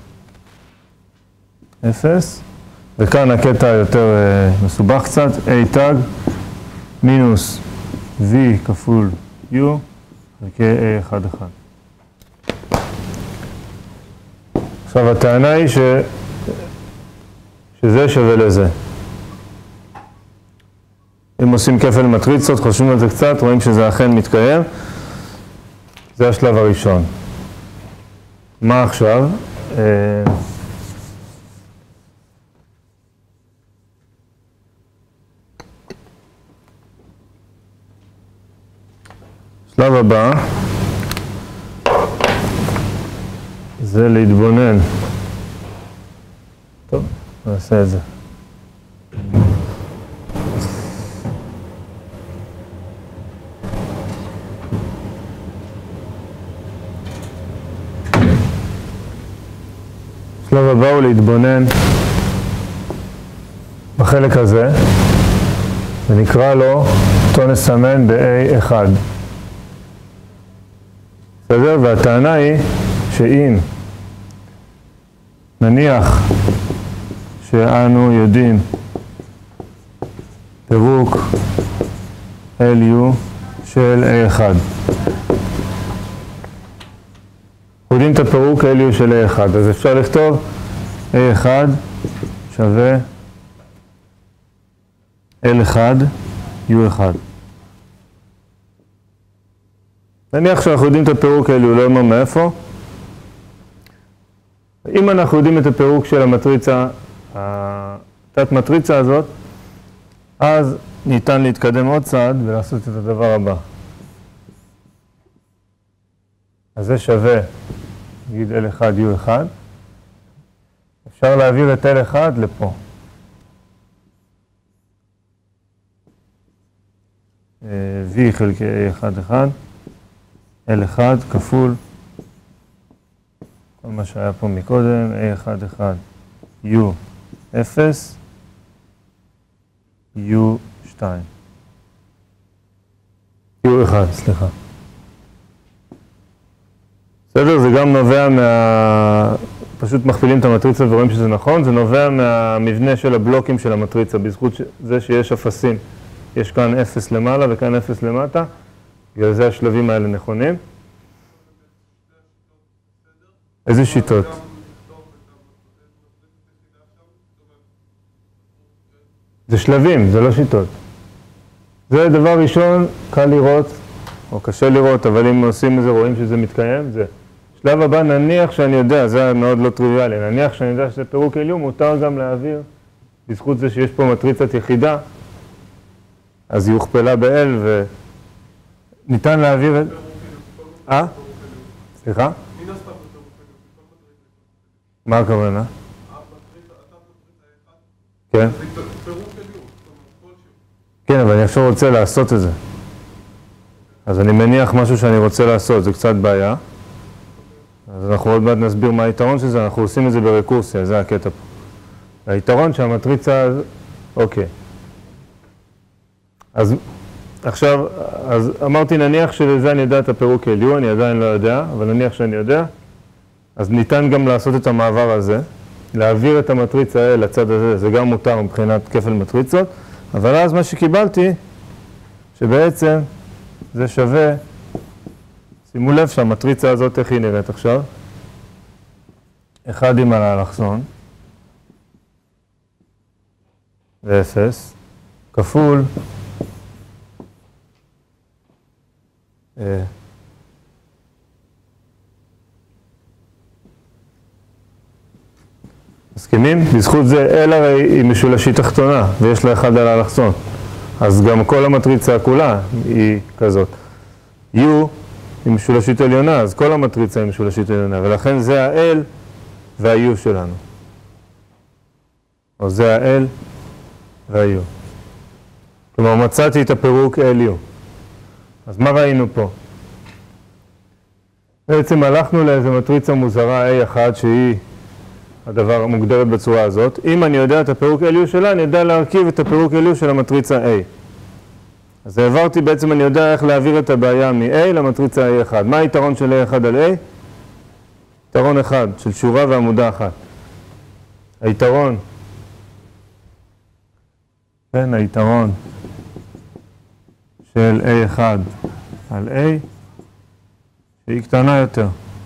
אפס, וכאן הקטע יותר מסובך קצת, A תג מינוס V כפול U חלקי A אחד אחד. עכשיו הטענה היא ש... שזה שווה לזה. אם עושים כפל מטריצות, חושבים על זה קצת, רואים שזה אכן מתקיים. זה השלב הראשון. מה עכשיו? שלב הבא זה להתבונן. טוב, נעשה את זה. שלב הבא הוא להתבונן בחלק הזה, ונקרא לו, אותו נסמן ב-A אחד. בסדר? והטענה היא שאם נניח שאנו יודעים פירוק אל יו של A אחד. יודעים את הפירוק אל יו של A אחד, אז אפשר לכתוב A אחד שווה L אחד U אחד. נניח שאנחנו יודעים את הפירוק אל יו, לא אומר מאיפה. אם אנחנו יודעים את הפירוק של המטריצה, התת מטריצה הזאת, אז ניתן להתקדם עוד צעד ולעשות את הדבר הבא. אז זה שווה, נגיד L אחד U אחד. אפשר להעביר את L אחד לפה. V חלקי A אחד אחד. L אחד כפול כל מה שהיה פה מקודם, A אחד אחד, U אפס, U שתיים. U אחד, סליחה. בסדר? זה גם נובע מה... פשוט מכפילים את המטריצה ורואים שזה נכון, זה נובע מהמבנה של הבלוקים של המטריצה, בזכות זה שיש אפסים. יש כאן אפס למעלה וכאן אפס למטה, בגלל זה השלבים האלה נכונים. איזה שיטות? זה שלבים, זה לא שיטות. זה דבר ראשון, קל לראות, או קשה לראות, אבל אם עושים את זה, רואים שזה מתקיים, זה. שלב הבא, נניח שאני יודע, זה מאוד לא טריוויאלי, נניח שאני יודע שזה פירוק אל יו, מותר גם להעביר, בזכות זה שיש פה מטריצת יחידה, אז היא הוכפלה ב-L וניתן להעביר את... אה? סליחה? מה הכוונה? כן. כן, אבל אני עכשיו רוצה לעשות את זה. אז אני מניח משהו שאני רוצה לעשות, זה קצת בעיה. אז אנחנו עוד מעט נסביר מה היתרון של זה, אנחנו עושים את זה ברקורסיה, זה הקטע פה. היתרון שהמטריצה... אוקיי. אז עכשיו, אז אמרתי נניח שלזה אני יודע את הפירוק אל יו, אני עדיין לא יודע, אבל נניח שאני יודע, אז ניתן גם לעשות את המעבר הזה, להעביר את המטריצה אל הצד הזה, זה גם מותר מבחינת כפל מטריצות, אבל אז מה שקיבלתי, שבעצם זה שווה, שימו לב שהמטריצה הזאת איך היא נראית עכשיו, אחד עם האלכסון, ואפס, כפול, אה, מסכימים? בזכות זה L הרי היא משולשית תחתונה ויש לה אחד על האלכסון, אז גם כל המטריצה כולה היא כזאת. U היא משולשית עליונה, אז כל המטריצה היא משולשית עליונה, ולכן זה ה-L וה-U שלנו. או זה ה-L וה-U. כלומר, מצאתי את הפירוק אל יו. אז מה ראינו פה? בעצם הלכנו לאיזו מטריצה מוזרה A אחד שהיא הדבר מוגדרת בצורה הזאת. אם אני יודע את הפירוק אל יו שלה, אני יודע להרכיב את הפירוק אל יו של המטריצה A. אז העברתי, בעצם אני יודע איך להעביר את הבעיה מ-A למטריצה A אחד. מה היתרון של A אחד על A? יתרון אחד, של שורה ועמודה אחת. היתרון, כן, היתרון של A אחד על A, שהיא קטנה יותר.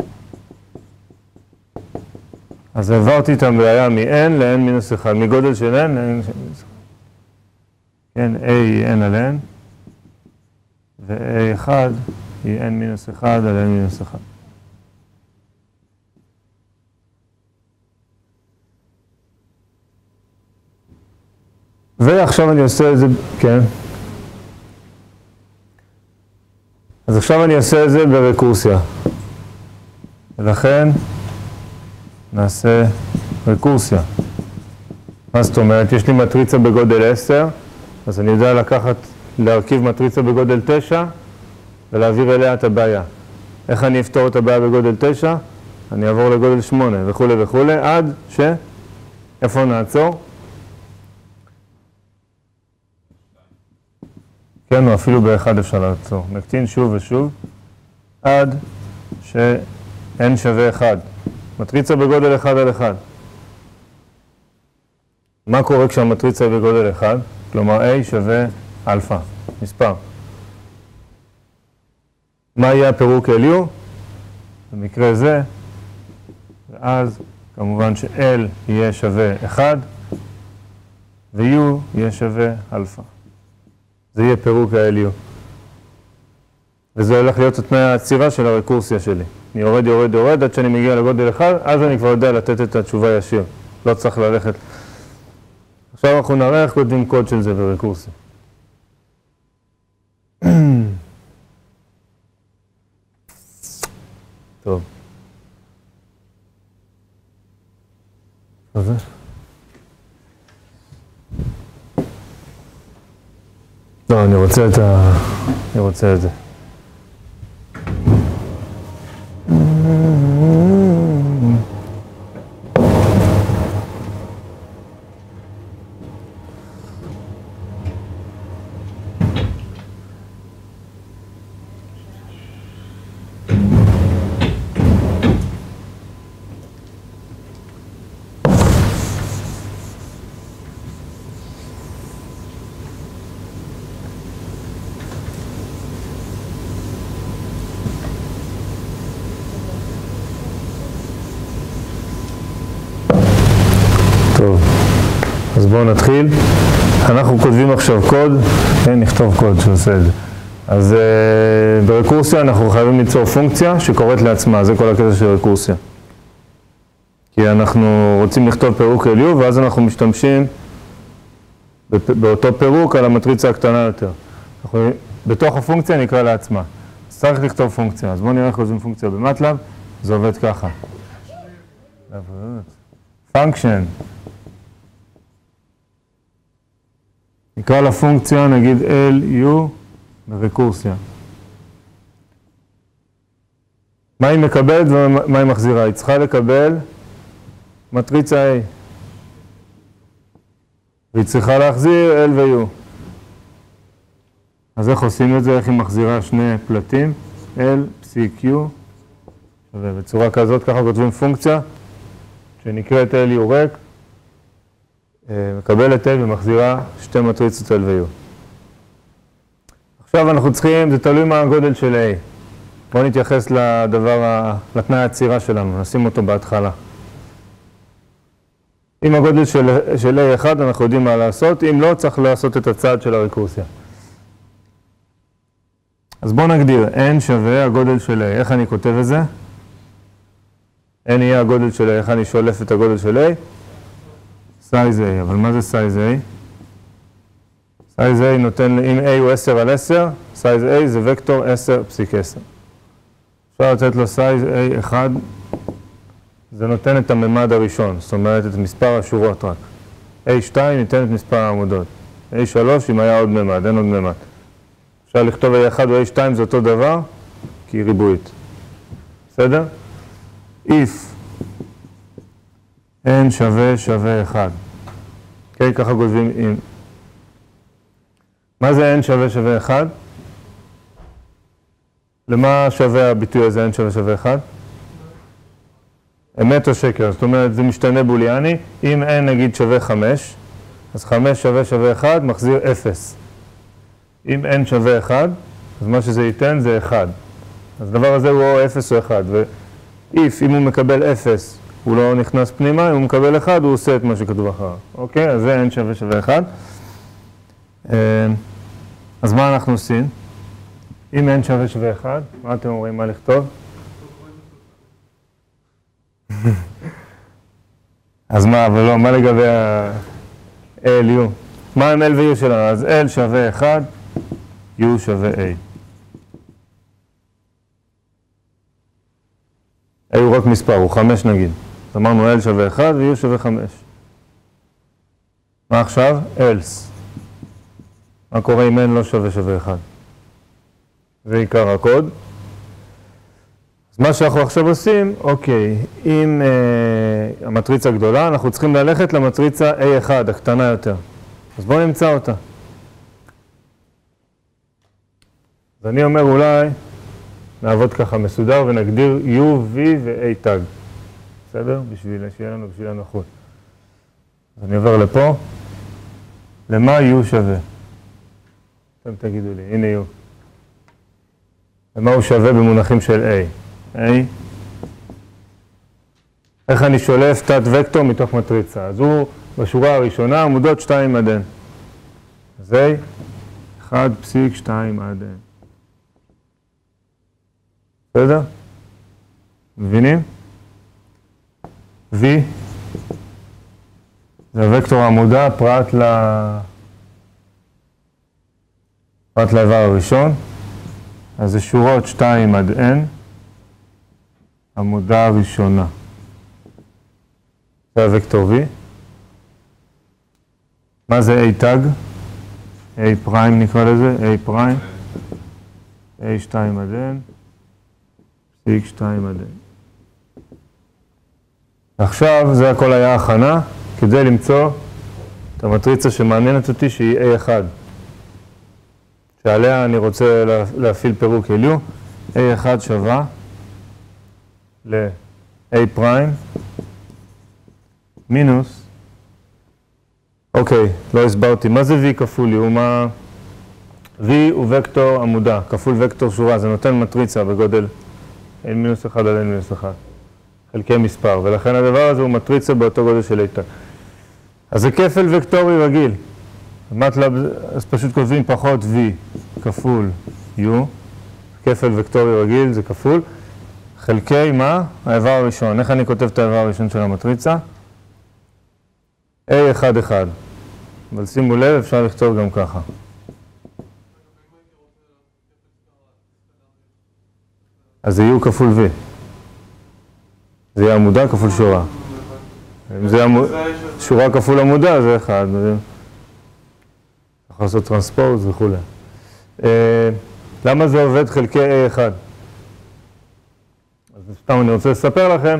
אז העברתי את הבעיה מ-N ל-N מינוס אחד, מגודל של N ל-N מינוס אחד. כן, A היא N על N, ו-A אחד היא N מינוס אחד על N מינוס אחד. ועכשיו אני עושה את זה, כן. אז עכשיו אני אעשה את זה ברקורסיה. ולכן נעשה רקורסיה. מה זאת אומרת? יש לי מטריצה בגודל עשר, אז אני יודע לקחת, להרכיב מטריצה בגודל תשע ולהעביר אליה את הבעיה. איך אני אפתור את הבעיה בגודל תשע? אני אעבור לגודל שמונה וכו' וכו' עד ש... איפה נעצור? כן, או אפילו באחד אפשר לעצור. נקטין שוב ושוב עד ש-n שווה אחד. מטריצה בגודל אחד על אחד. מה קורה כשהמטריצה היא בגודל אחד? כלומר a שווה אלפא, מספר. מה יהיה הפירוק אל u? במקרה זה, ואז כמובן ש-l יהיה שווה אחד ו-u יהיה שווה אלפא. זה יהיה פירוק ה-אל-u. וזה הולך להיות התנאי העצירה של הרקורסיה שלי. אני יורד, יורד, יורד, עד שאני מגיע לגודל אחד, אז אני כבר יודע לתת את התשובה ישיר. לא צריך ללכת. עכשיו אנחנו נראה איך כותבים קוד של זה ברקורסיה. טוב. מה זה? לא, אני רוצה את ה... אני רוצה את זה. טוב, אז בואו נתחיל. אנחנו כותבים עכשיו קוד, כן, נכתוב קוד שעושה את זה. אז uh, ברקורסיה אנחנו חייבים ליצור פונקציה שקוראת לעצמה, זה כל הקטע של רקורסיה. כי אנחנו רוצים לכתוב פירוק אל u, ואז אנחנו משתמשים באותו פירוק על המטריצה הקטנה יותר. אנחנו, בתוך הפונקציה נקרא לעצמה. אז צריך לכתוב פונקציה. אז בואו נראה איך כותבים פונקציה במטלב, זה עובד ככה. function. נקרא לפונקציה, נגיד אל-u ברקורסיה. מה היא מקבלת ומה היא מחזירה? היא צריכה לקבל מטריצה A. והיא צריכה להחזיר L ו-U. אז איך עושים את זה? איך היא מחזירה שני פלטים? L פסיק U. ובצורה כזאת ככה כותבים פונקציה שנקראת L-U ריק. מקבלת A ומחזירה שתי מטריצות L ו-U. עכשיו אנחנו צריכים, זה תלוי מה הגודל של A. בואו נתייחס לדבר, לתנאי העצירה שלנו, נשים אותו בהתחלה. אם הגודל של, של A אחד אנחנו יודעים מה לעשות, אם לא צריך לעשות את הצעד של הרקורסיה. אז בואו נגדיר, n שווה הגודל של A. איך אני כותב את זה? n יהיה הגודל של A, איך אני שולף את הגודל של A? size A, אבל מה זה size A? size A נותן, אם A הוא עשר על עשר, size A זה וקטור עשר פסיק עשר. אפשר לתת לו size A אחד, זה נותן את הממד הראשון, זאת אומרת את מספר השורות רק. A שתיים ניתן את מספר העמודות. A שלוש אם היה עוד ממד, אין עוד ממד. אפשר לכתוב A אחד או A שתיים זה אותו דבר, כי היא ריבועית. בסדר? if n שווה שווה אחד. אוקיי, ככה כותבים אם. מה זה n שווה שווה אחד? למה שווה הביטוי הזה n שווה שווה אחד? אמת או שקר, זאת אומרת זה משתנה בוליאני. אם n נגיד שווה חמש, אז חמש שווה שווה אחד מחזיר אפס. אם n שווה אחד, אז מה שזה ייתן זה אחד. אז הדבר הזה הוא או אפס או אחד. ו-if, אם הוא מקבל אפס, הוא לא נכנס פנימה, אם הוא מקבל אחד, הוא עושה את מה שכתוב אחריו. אוקיי? אז זה n שווה שווה אחד. אז מה אנחנו עושים? אם n שווה שווה אחד, מה אתם אומרים? מה לכתוב? אז מה, אבל לא, מה לגבי ה-אל-u? מה הם L ו-U שלנו? אז L שווה אחד, U שווה A. A הוא רק מספר, הוא חמש נגיד. אז אמרנו L שווה אחד ו-U שווה חמש. מה עכשיו? else. מה קורה אם N לא שווה שווה אחד? זה עיקר הקוד. אז מה שאנחנו עכשיו עושים, אוקיי, אם אה, המטריצה גדולה, אנחנו צריכים ללכת למטריצה A אחד, הקטנה יותר. אז בואו נמצא אותה. אז אני אומר אולי, נעבוד ככה מסודר ונגדיר U, V ו-A tag. בסדר? בשביל שיהיה לנו, בשביל הנוחות. אז אני עובר לפה. למה U שווה? אתם תגידו לי, הנה U. למה הוא שווה במונחים של A? A. איך אני שולף תת וקטור מתוך מטריצה? אז הוא בשורה הראשונה, עמודות שתיים עד N. אז A, אחד פסיק שתיים עד N. בסדר? מבינים? V זה הוקטור העמודה פרט ל... פרט לאיבר הראשון. אז זה שורות שתיים עד N, עמודה ראשונה. זה הוקטור V. מה זה A tag? A פריים נקרא לזה, A פריים. A שתיים עד N, פסיק שתיים עד N. עכשיו זה הכל היה הכנה כדי למצוא את המטריצה שמעניינת אותי שהיא A אחד. שעליה אני רוצה להפעיל פירוק אל U. A אחד שווה ל-A פריים מינוס, אוקיי, לא הסברתי, מה זה V כפול U? מה... V הוא וקטור עמודה, כפול וקטור שורה, זה נותן מטריצה בגודל N מינוס אחד על N מינוס אחד, חלקי מספר, ולכן הדבר הזה הוא מטריצה באותו גודל של A tag. אז זה כפל וקטורי רגיל. מטלב, אז פשוט כותבים פחות V כפול U, כפל וקטורי רגיל זה כפול, חלקי מה? האיבר הראשון. איך אני כותב את האיבר הראשון של המטריצה? A אחד אחד. אבל שימו לב, אפשר לכתוב גם ככה. אז זה U כפול V. זה יהיה עמודה כפול שורה. אם זה עמוד... שורה כפול עמודה זה אחד. צריך לעשות טרנספורט וכו'. אה, למה זה עובד חלקי A אחד? אז סתם אני רוצה לספר לכם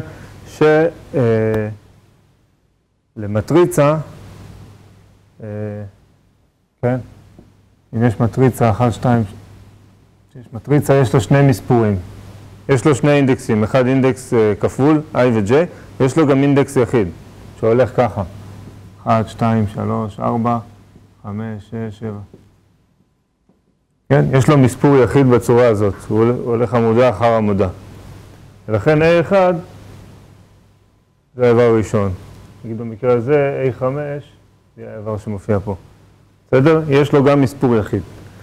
שלמטריצה, אה, כן, אם יש מטריצה אחת, שתיים, יש מטריצה, יש לו שני מספורים. יש לו שני אינדקסים, אחד אינדקס אה, כפול, I ו-J, ויש לו גם אינדקס יחיד, שהולך ככה. אחת, שתיים, שלוש, ארבע, חמש, שש, שבע. כן? יש לו מספור יחיד בצורה הזאת, הוא הולך עמודה אחר עמודה. ולכן A אחד זה האיבר הראשון. נגיד במקרה הזה A חמש זה האיבר שמופיע פה. בסדר? יש לו גם מספור יחיד.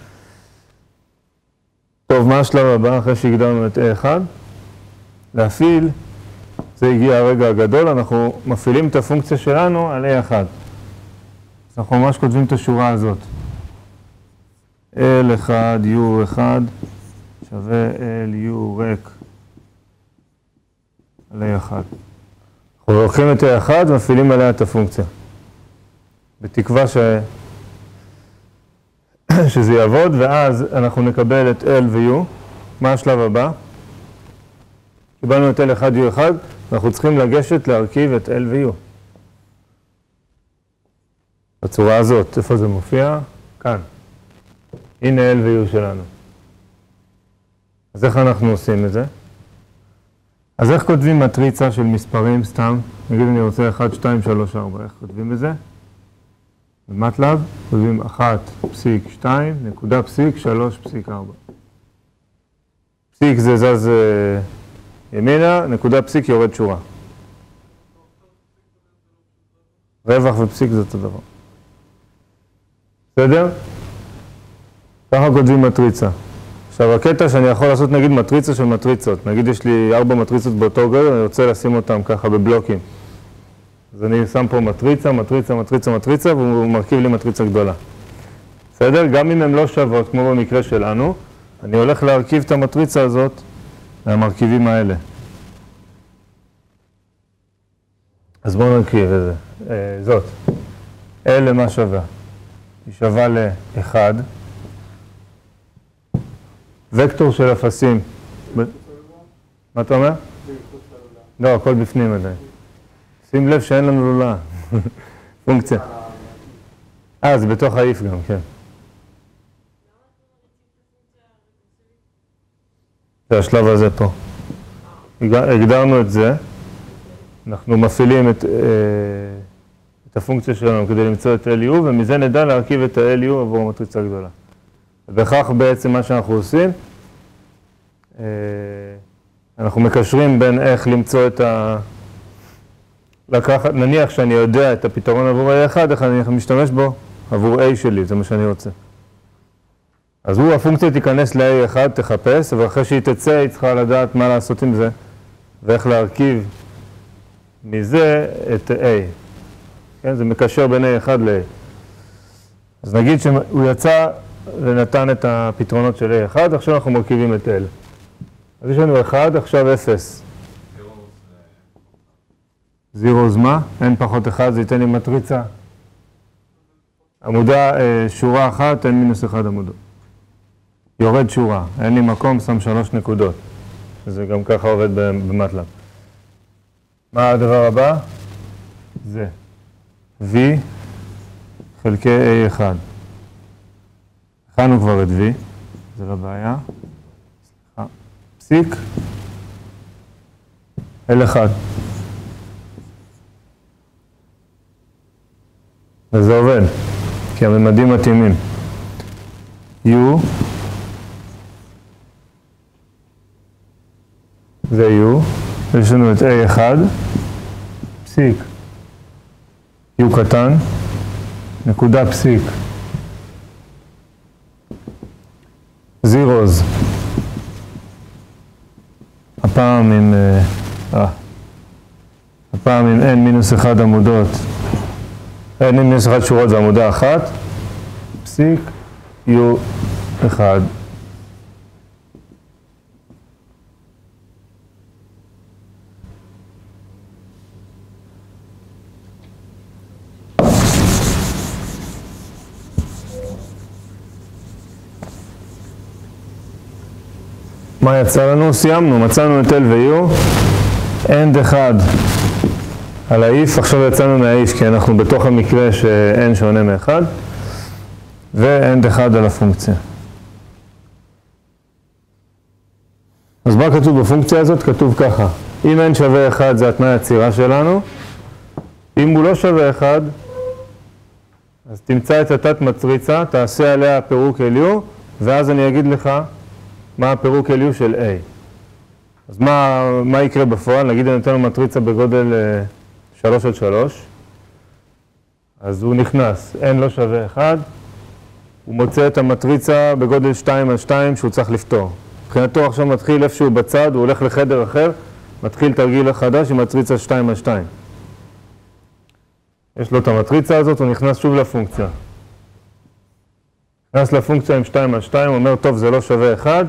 טוב, מה השלב הבא אחרי שהגדרנו את A אחד? להפעיל, זה הגיע הרגע הגדול, אנחנו מפעילים את הפונקציה שלנו על A אחד. אז אנחנו ממש כותבים את השורה הזאת. L אחד, U אחד, שווה L, U, ריק, על A אחד. אנחנו לוקחים את A אחד ומפעילים עליה את הפונקציה. בתקווה ש... שזה יעבוד, ואז אנחנו נקבל את L ו-U. מה השלב הבא? קיבלנו את L אחד, U אחד, ואנחנו צריכים לגשת להרכיב את L ו-U. בצורה הזאת, איפה זה מופיע? כאן. הנה L ו-U שלנו. אז איך אנחנו עושים את זה? אז איך כותבים מטריצה של מספרים סתם? נגיד אני רוצה אחת, שתיים, שלוש, ארבע. איך כותבים את זה? במטלב כותבים אחת פסיק שתיים, נקודה פסיק שלוש פסיק ארבע. פסיק זה זז ימינה, נקודה פסיק יורד שורה. רווח ופסיק זה אותו דבר. בסדר? ככה כותבים מטריצה. עכשיו הקטע שאני יכול לעשות נגיד מטריצה של מטריצות. נגיד יש לי ארבע מטריצות באותו גודל, אני רוצה לשים אותם ככה בבלוקים. אז אני שם פה מטריצה, מטריצה, מטריצה, מטריצה, והוא מרכיב לי מטריצה גדולה. בסדר? גם אם הן לא שוות, כמו במקרה שלנו, אני הולך להרכיב את המטריצה הזאת מהמרכיבים האלה. אז בואו נרכיב את זה. אה, זאת. L למה שווה? היא שווה ל-אחד. וקטור של אפסים. מה אתה אומר? לא, הכל בפנים עדיין. שים לב שאין לנו לולה. פונקציה. אה, זה בתוך האיף גם, כן. זה השלב הזה פה. הגדרנו את זה. אנחנו מפעילים את, את הפונקציה שלנו כדי למצוא את L U, ומזה נדע להרכיב את ה-L U עבור המטריצה הגדולה. ובכך בעצם מה שאנחנו עושים, אנחנו מקשרים בין איך למצוא את ה... לקחת, נניח שאני יודע את הפתרון עבור A אחד, איך אני משתמש בו עבור A שלי, זה מה שאני רוצה. אז הוא, הפונקציה תיכנס ל-A אחד, תחפש, ואחרי שהיא תצא, היא צריכה לדעת מה לעשות עם זה, ואיך להרכיב מזה את A. כן? זה מקשר בין A אחד ל-A. אז נגיד שהוא יצא ונתן את הפתרונות של A אחד, עכשיו אנחנו מרכיבים את L. אז יש לנו אחד, עכשיו אפס. זירוז מה? אין פחות אחד, זה ייתן לי מטריצה. עמודה, שורה אחת, אין מינוס אחד עמודות. יורד שורה, אין לי מקום, שם שלוש נקודות. זה גם ככה עובד במטלב. מה הדבר הבא? זה. V חלקי A אחד. הכנו כבר את V, זה לא בעיה. סליחה. פסיק. L אחד. וזה עובד, כי הממדים מתאימים. U זה U, יש לנו את A אחד, פסיק, U קטן, נקודה פסיק, זירוז, הפעם עם, אה, הפעם עם N מינוס אחד עמודות, N מינוס אחד שורות זה עמודה אחת, פסיק, U אחד. מה יצא לנו? סיימנו, מצאנו את L ו-U, end אחד על ה-if, עכשיו יצאנו מה-if כי אנחנו בתוך המקרה ש-n שונה מ-אחד, ו-end אחד על הפונקציה. אז מה כתוב בפונקציה הזאת? כתוב ככה, אם n שווה אחד זה התנאי הצירה שלנו, אם הוא לא שווה אחד, אז תמצא את התת מטריצה, תעשה עליה פירוק L U, ואז אני אגיד לך מה הפירוק L U של A. אז מה, מה יקרה בפועל? נגיד אני נותן לו מטריצה בגודל שלוש עד שלוש, אז הוא נכנס, n לא שווה אחד, הוא מוצא את המטריצה בגודל שתיים על שתיים שהוא צריך לפתור. מבחינתו עכשיו מתחיל איפשהו בצד, הוא הולך לחדר אחר, מתחיל תרגיל חדש עם מטריצה שתיים על שתיים. יש לו את המטריצה הזאת, הוא נכנס שוב לפונקציה. נכנס לפונקציה עם שתיים על שתיים, הוא אומר, טוב, זה לא שווה אחד.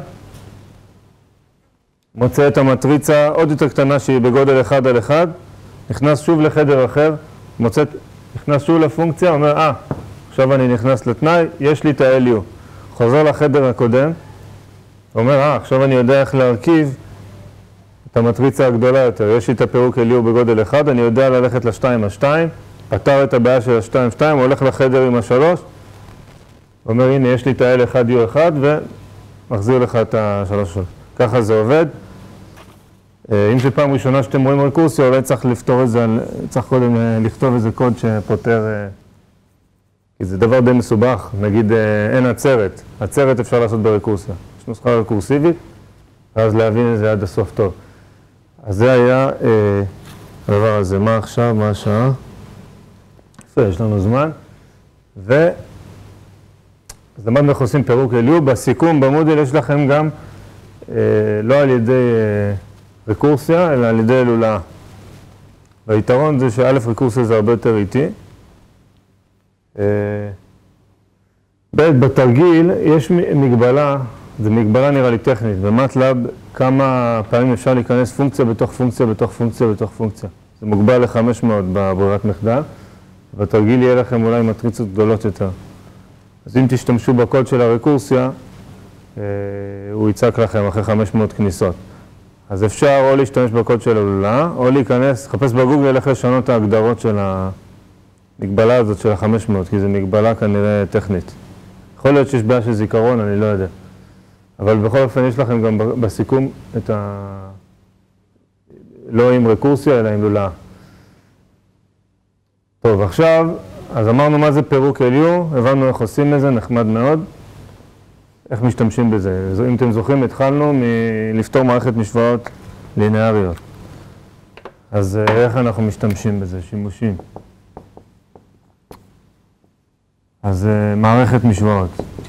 מוצא את המטריצה עוד יותר קטנה שהיא בגודל אחד על אחד, נכנס שוב לחדר אחר, מוצא, נכנס שוב לפונקציה, אומר, אה, עכשיו אני נכנס לתנאי, יש לי את ה-L U. חוזר לחדר הקודם, אומר, אה, עכשיו אני יודע איך להרכיב את המטריצה הגדולה יותר. יש לי את הפירוק L U בגודל אחד, אני יודע ללכת ל-שתיים על שתיים, פתר את הבעיה של ה-שתיים על שתיים, הולך לחדר עם ה-שלוש, אומר, הנה, יש לי את ה-L אחד U אחד, ומחזיר לך את ה-שלוש. ככה זה עובד. אם זה פעם ראשונה שאתם רואים רקורסיה, אולי צריך לפתור את זה, צריך קודם לכתוב איזה קוד שפותר, כי זה דבר די מסובך. נגיד, אין עצרת. עצרת אפשר לעשות ברקורסיה. יש נוסחה רקורסיבית, ואז להבין את זה עד הסוף טוב. אז זה היה הדבר הזה. מה עכשיו? מה השעה? יפה, יש לנו זמן. ו... אז למדנו איך עושים פירוק L U. בסיכום, במודל יש לכם גם, לא על ידי רקורסיה, אלא על ידי לולאה. והיתרון זה שא' ריקורסיה זה הרבה יותר איטי. ב' בתרגיל יש מגבלה, זו מגבלה נראה לי טכנית, במטלאב כמה פעמים אפשר להיכנס פונקציה בתוך פונקציה בתוך פונקציה בתוך פונקציה. זה מוגבל ל-חמש מאות בברירת מחדל, בתרגיל יהיה לכם אולי מטריצות גדולות יותר. אז אם תשתמשו בקוד של הריקורסיה, הוא יצק לכם אחרי חמש מאות כניסות. אז אפשר או להשתמש בקוד של הלולה, או להיכנס, לחפש בגוגל איך לשנות את ההגדרות של המגבלה הזאת של ה-חמש מאות, כי זו מגבלה כנראה טכנית. יכול להיות שיש בעיה של זיכרון, אני לא יודע. אבל בכל אופן יש לכם גם בסיכום את ה... לא עם ריקורסיה, אלא עם לולה. טוב, עכשיו, אז אמרנו מה זה פירוק אל יו, הבנו איך עושים את זה, נחמד מאוד. איך משתמשים בזה? אם אתם זוכרים, התחלנו מלפתור מערכת משוואות לינאריות. אז איך אנחנו משתמשים בזה? שימושים. אז מערכת משוואות.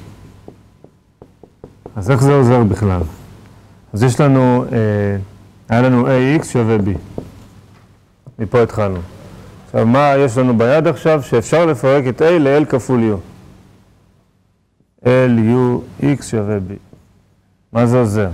אז איך זה עוזר בכלל? אז יש לנו, היה לנו A X שווה B. מפה התחלנו. עכשיו, מה יש לנו ביד עכשיו? שאפשר לפרק את A ל-L כפול U. L, U, X שווה B. מה זה עוזר?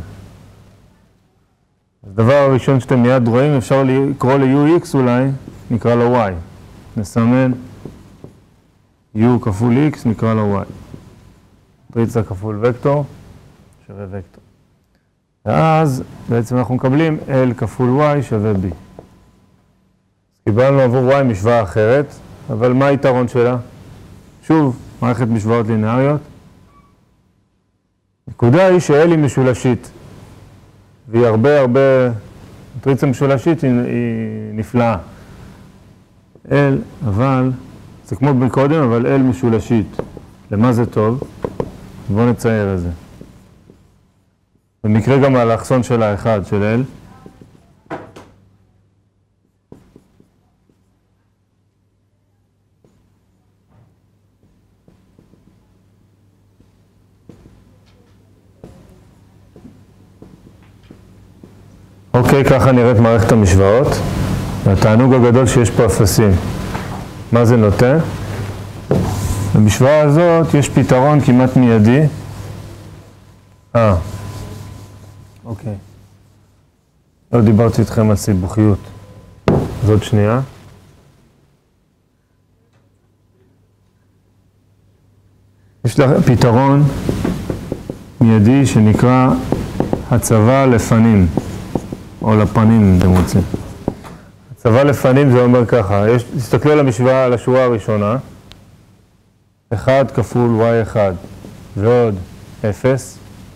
אז הדבר הראשון שאתם מיד רואים, אפשר לקרוא ל-U, X אולי, נקרא לו Y. נסמן U כפול X, נקרא לו Y. מטריצה כפול וקטור, שווה וקטור. ואז בעצם אנחנו מקבלים L כפול Y שווה B. קיבלנו עבור Y משוואה אחרת, אבל מה היתרון שלה? שוב, מערכת משוואות לינאריות. נקודה היא ש-L היא משולשית, והיא הרבה הרבה, מטריצה משולשית היא, היא נפלאה. L, אבל, זה כמו מקודם, אבל L משולשית. למה זה טוב? בואו נצייר את זה. במקרה גם האלכסון של האחד, של L. אוקיי, ככה נראית מערכת המשוואות. והתענוג הגדול שיש פה אפסים. מה זה נותן? במשוואה הזאת יש פתרון כמעט מיידי. אה, אוקיי. לא דיברתי איתכם על סיבוכיות. אז עוד שנייה. יש לך פתרון מיידי שנקרא הצבה לפנים. או לפנים, אם אתם רוצים. הצבה לפנים זה אומר ככה, יש, תסתכלו על המשוואה, על השורה הראשונה, אחד כפול Y אחד ועוד אפס,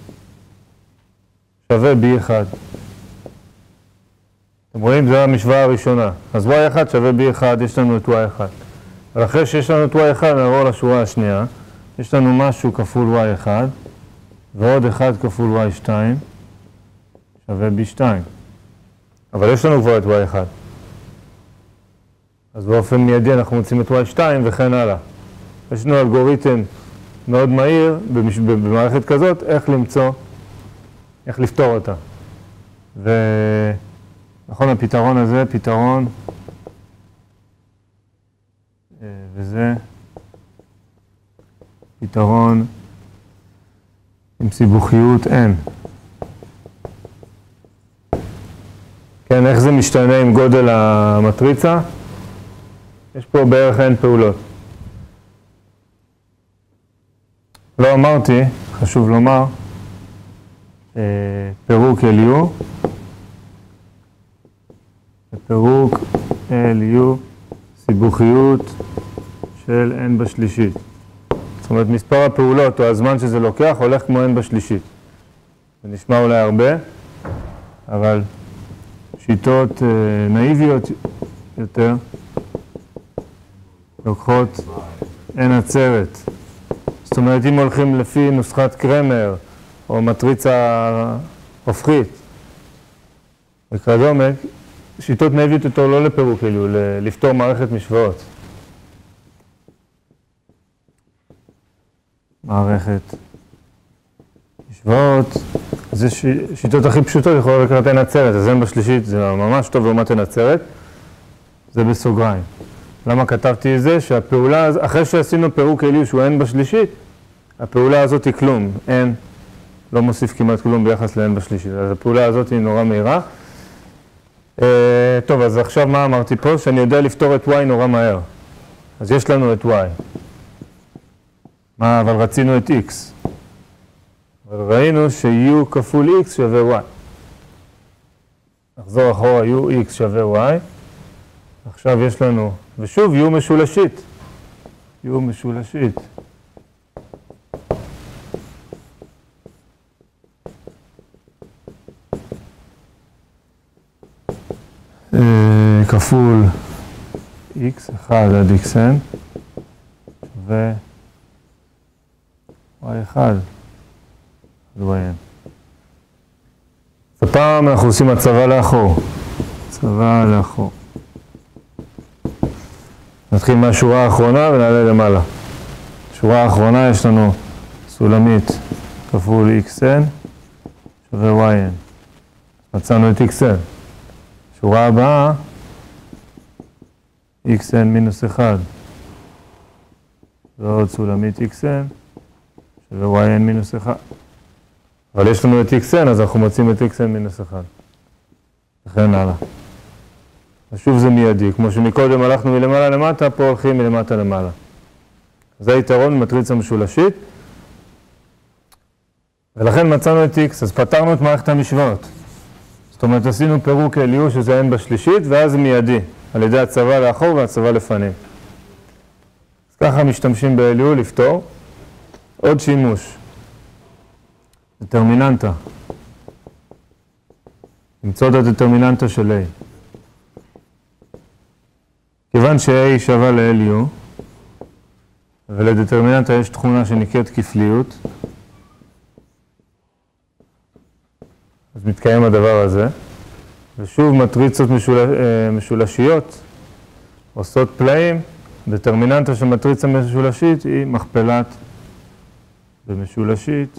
שווה B אחד. אתם רואים? זו המשוואה הראשונה. אז Y אחד שווה B אחד, יש לנו את Y אחד. ואחרי שיש לנו את Y אחד, נעבור לשורה השנייה, יש לנו משהו כפול Y אחד, ועוד אחד כפול Y שתיים, שווה B שתיים. אבל יש לנו כבר את Y אחד. אז באופן מיידי אנחנו מוצאים את Y שתיים וכן הלאה. יש לנו אלגוריתם מאוד מהיר במש... במערכת כזאת, איך למצוא, איך לפתור אותה. ונכון, הפתרון הזה, פתרון, וזה פתרון עם סיבוכיות N. כן, איך זה משתנה עם גודל המטריצה? יש פה בערך N פעולות. לא אמרתי, חשוב לומר, אה, פירוק אל U, פירוק אל U, סיבוכיות של N בשלישית. זאת אומרת, מספר הפעולות או הזמן שזה לוקח הולך כמו N בשלישית. זה נשמע אולי הרבה, אבל שיטות אה, נאיביות יותר לוקחות N עצרת. זאת אומרת, אם הולכים לפי נוסחת קרמר או מטריצה הופכית וכדומה, שיטות נאיביות יותר לא לפירוק אלו, לפתור מערכת משוואות. מערכת משוואות, זה שיטות הכי פשוטות יכולות לקראת N עצרת, אז N בשלישית זה ממש טוב לעומת N עצרת. זה בסוגריים. למה כתבתי את זה? שהפעולה, אחרי שעשינו פירוק אליו שהוא n בשלישית, הפעולה הזאת היא כלום, n לא מוסיף כמעט כלום ביחס ל-n בשלישית, אז הפעולה הזאת היא נורא מהירה. טוב, אז עכשיו מה אמרתי פה? שאני יודע לפתור את y נורא מהר. אז יש לנו את y. מה, אבל רצינו את x. אבל ראינו ש-u כפול x שווה y. נחזור אחורה, u x שווה y. עכשיו יש לנו, ושוב, u משולשית. u משולשית. כפול x אחד עד xn ו y אחד עד yn. הפעם אנחנו עושים הצבה לאחור. הצבה לאחור. נתחיל מהשורה האחרונה ונעלה למעלה. בשורה האחרונה יש לנו סולמית כפול xn שווה yn. מצאנו את xn. שורה הבאה, xn מינוס אחד, ועוד סולמית xn, שווה yn מינוס אחד. אבל יש לנו את xn, אז אנחנו מוצאים את xn מינוס אחד. וכן הלאה. ושוב זה מיידי, כמו שמקודם הלכנו מלמעלה למטה, פה הולכים מלמטה למעלה. זה היתרון במטריצה משולשית. ולכן מצאנו את x, אז פתרנו את מערכת המשוואות. זאת אומרת, עשינו פירוק אליו שזה n בשלישית, ואז זה מיידי, על ידי הצבה לאחור והצבה לפנים. אז ככה משתמשים באליו לפתור. עוד שימוש. דטרמיננטה. למצוא את הדטרמיננטה של A. כיוון ש-A שווה ל-אליו, ולדטרמיננטה יש תכונה שנקראת כפליות, אז מתקיים הדבר הזה, ושוב מטריצות משול... משולשיות עושות פלאים, דטרמיננטה של מטריצה משולשית היא מכפלת במשולשית,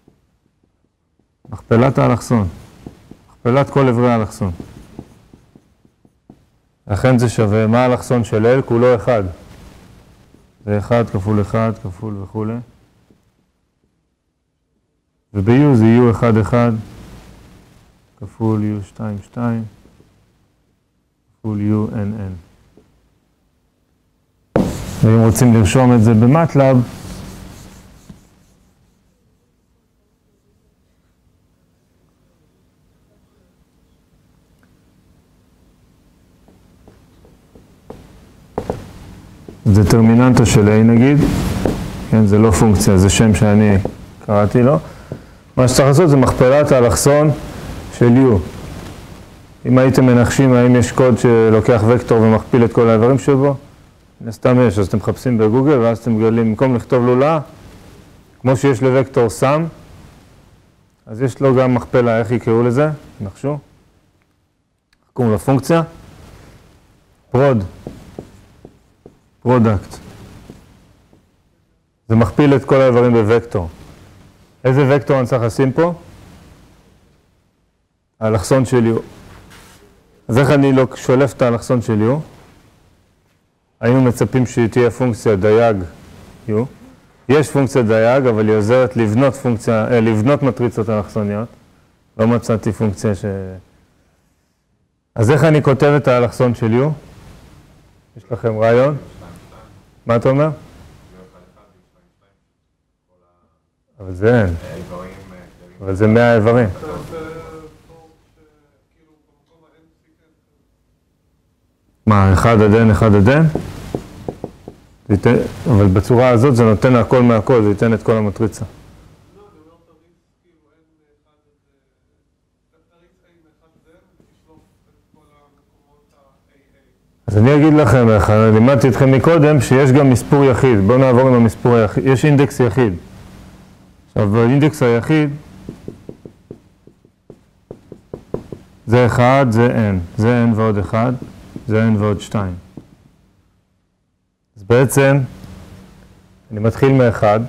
מכפלת האלכסון, מכפלת כל עברי האלכסון. לכן זה שווה, מה האלכסון של L? כולו אחד. זה אחד כפול אחד כפול וכו'. וב-U זה U אחד אחד. כפול U שתיים שתיים, כפול U N N. ואם רוצים לרשום את זה במטלב, דטרמיננטה של A נגיד, כן, זה לא פונקציה, זה שם שאני קראתי לו. מה שצריך לעשות זה מכפלת האלכסון של U. אם הייתם מנחשים האם יש קוד שלוקח וקטור ומכפיל את כל האיברים שבו, נסתם יש, אז אתם מחפשים בגוגל ואז אתם מגלים, במקום לכתוב לולאה, כמו שיש לוקטור סם, אז יש לו גם מכפלה, איך יקראו לזה? נחשו. קוראים לפונקציה. פרוד. פרודקט. זה מכפיל את כל האיברים בוקטור. איזה וקטור אני צריך לשים פה? האלכסון של U. אז איך אני לא שולף את האלכסון של U? היינו מצפים שתהיה פונקציה דייג U. יש פונקציה דייג, אבל היא עוזרת לבנות פונקציה, אה, לבנות מטריצות אלכסוניות. לא מצאתי פונקציה ש... אז איך אני כותב את האלכסון של U? יש לכם רעיון? מה אתה אומר? אבל זה אין. אבל זה מאה איברים. מה, אחד עד n, אחד עד n? אבל בצורה הזאת זה נותן הכל מהכל, זה ייתן את כל המטריצה. אז אני אגיד לכם, לימדתי אתכם מקודם שיש גם מספור יחיד. בואו נעבור עם המספור היחיד. יש אינדקס יחיד. עכשיו, באינדקס היחיד, זה אחד, זה n. זה n ועוד אחד, זה n ועוד שתיים. אז בעצם, אני מתחיל מאחד,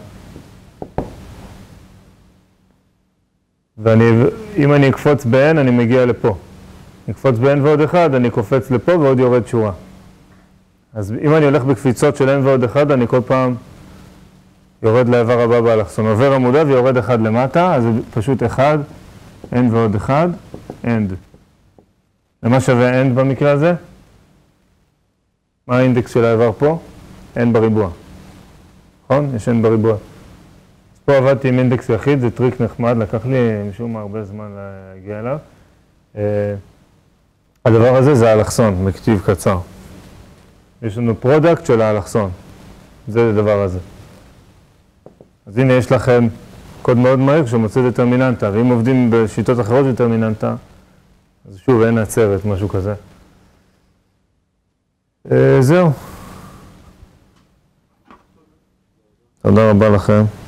ואם אני אקפוץ ב-n, אני מגיע לפה. אני אקפוץ ב-n ועוד אחד, אני קופץ לפה ועוד יורד שורה. אז אם אני הולך בקפיצות של n ועוד אחד, אני כל פעם יורד לאיבר הבא באלכסון. עובר עמודה ויורד אחד למטה, אז זה פשוט אחד, n ועוד אחד, end. למה שווה end במקרה הזה? מה האינדקס של האיבר פה? n בריבוע. נכון? יש n בריבוע. אז פה עבדתי עם אינדקס יחיד, זה טריק נחמד, לקח לי משום מה הרבה זמן להגיע אליו. הדבר הזה זה האלכסון, בכתיב קצר. יש לנו פרודקט של האלכסון. זה הדבר הזה. אז הנה יש לכם קוד מאוד מהיר שמוצא דטרמיננטה, ואם עובדים בשיטות אחרות דטרמיננטה, אז שוב אין עצרת, משהו כזה. זהו. תודה רבה לכם.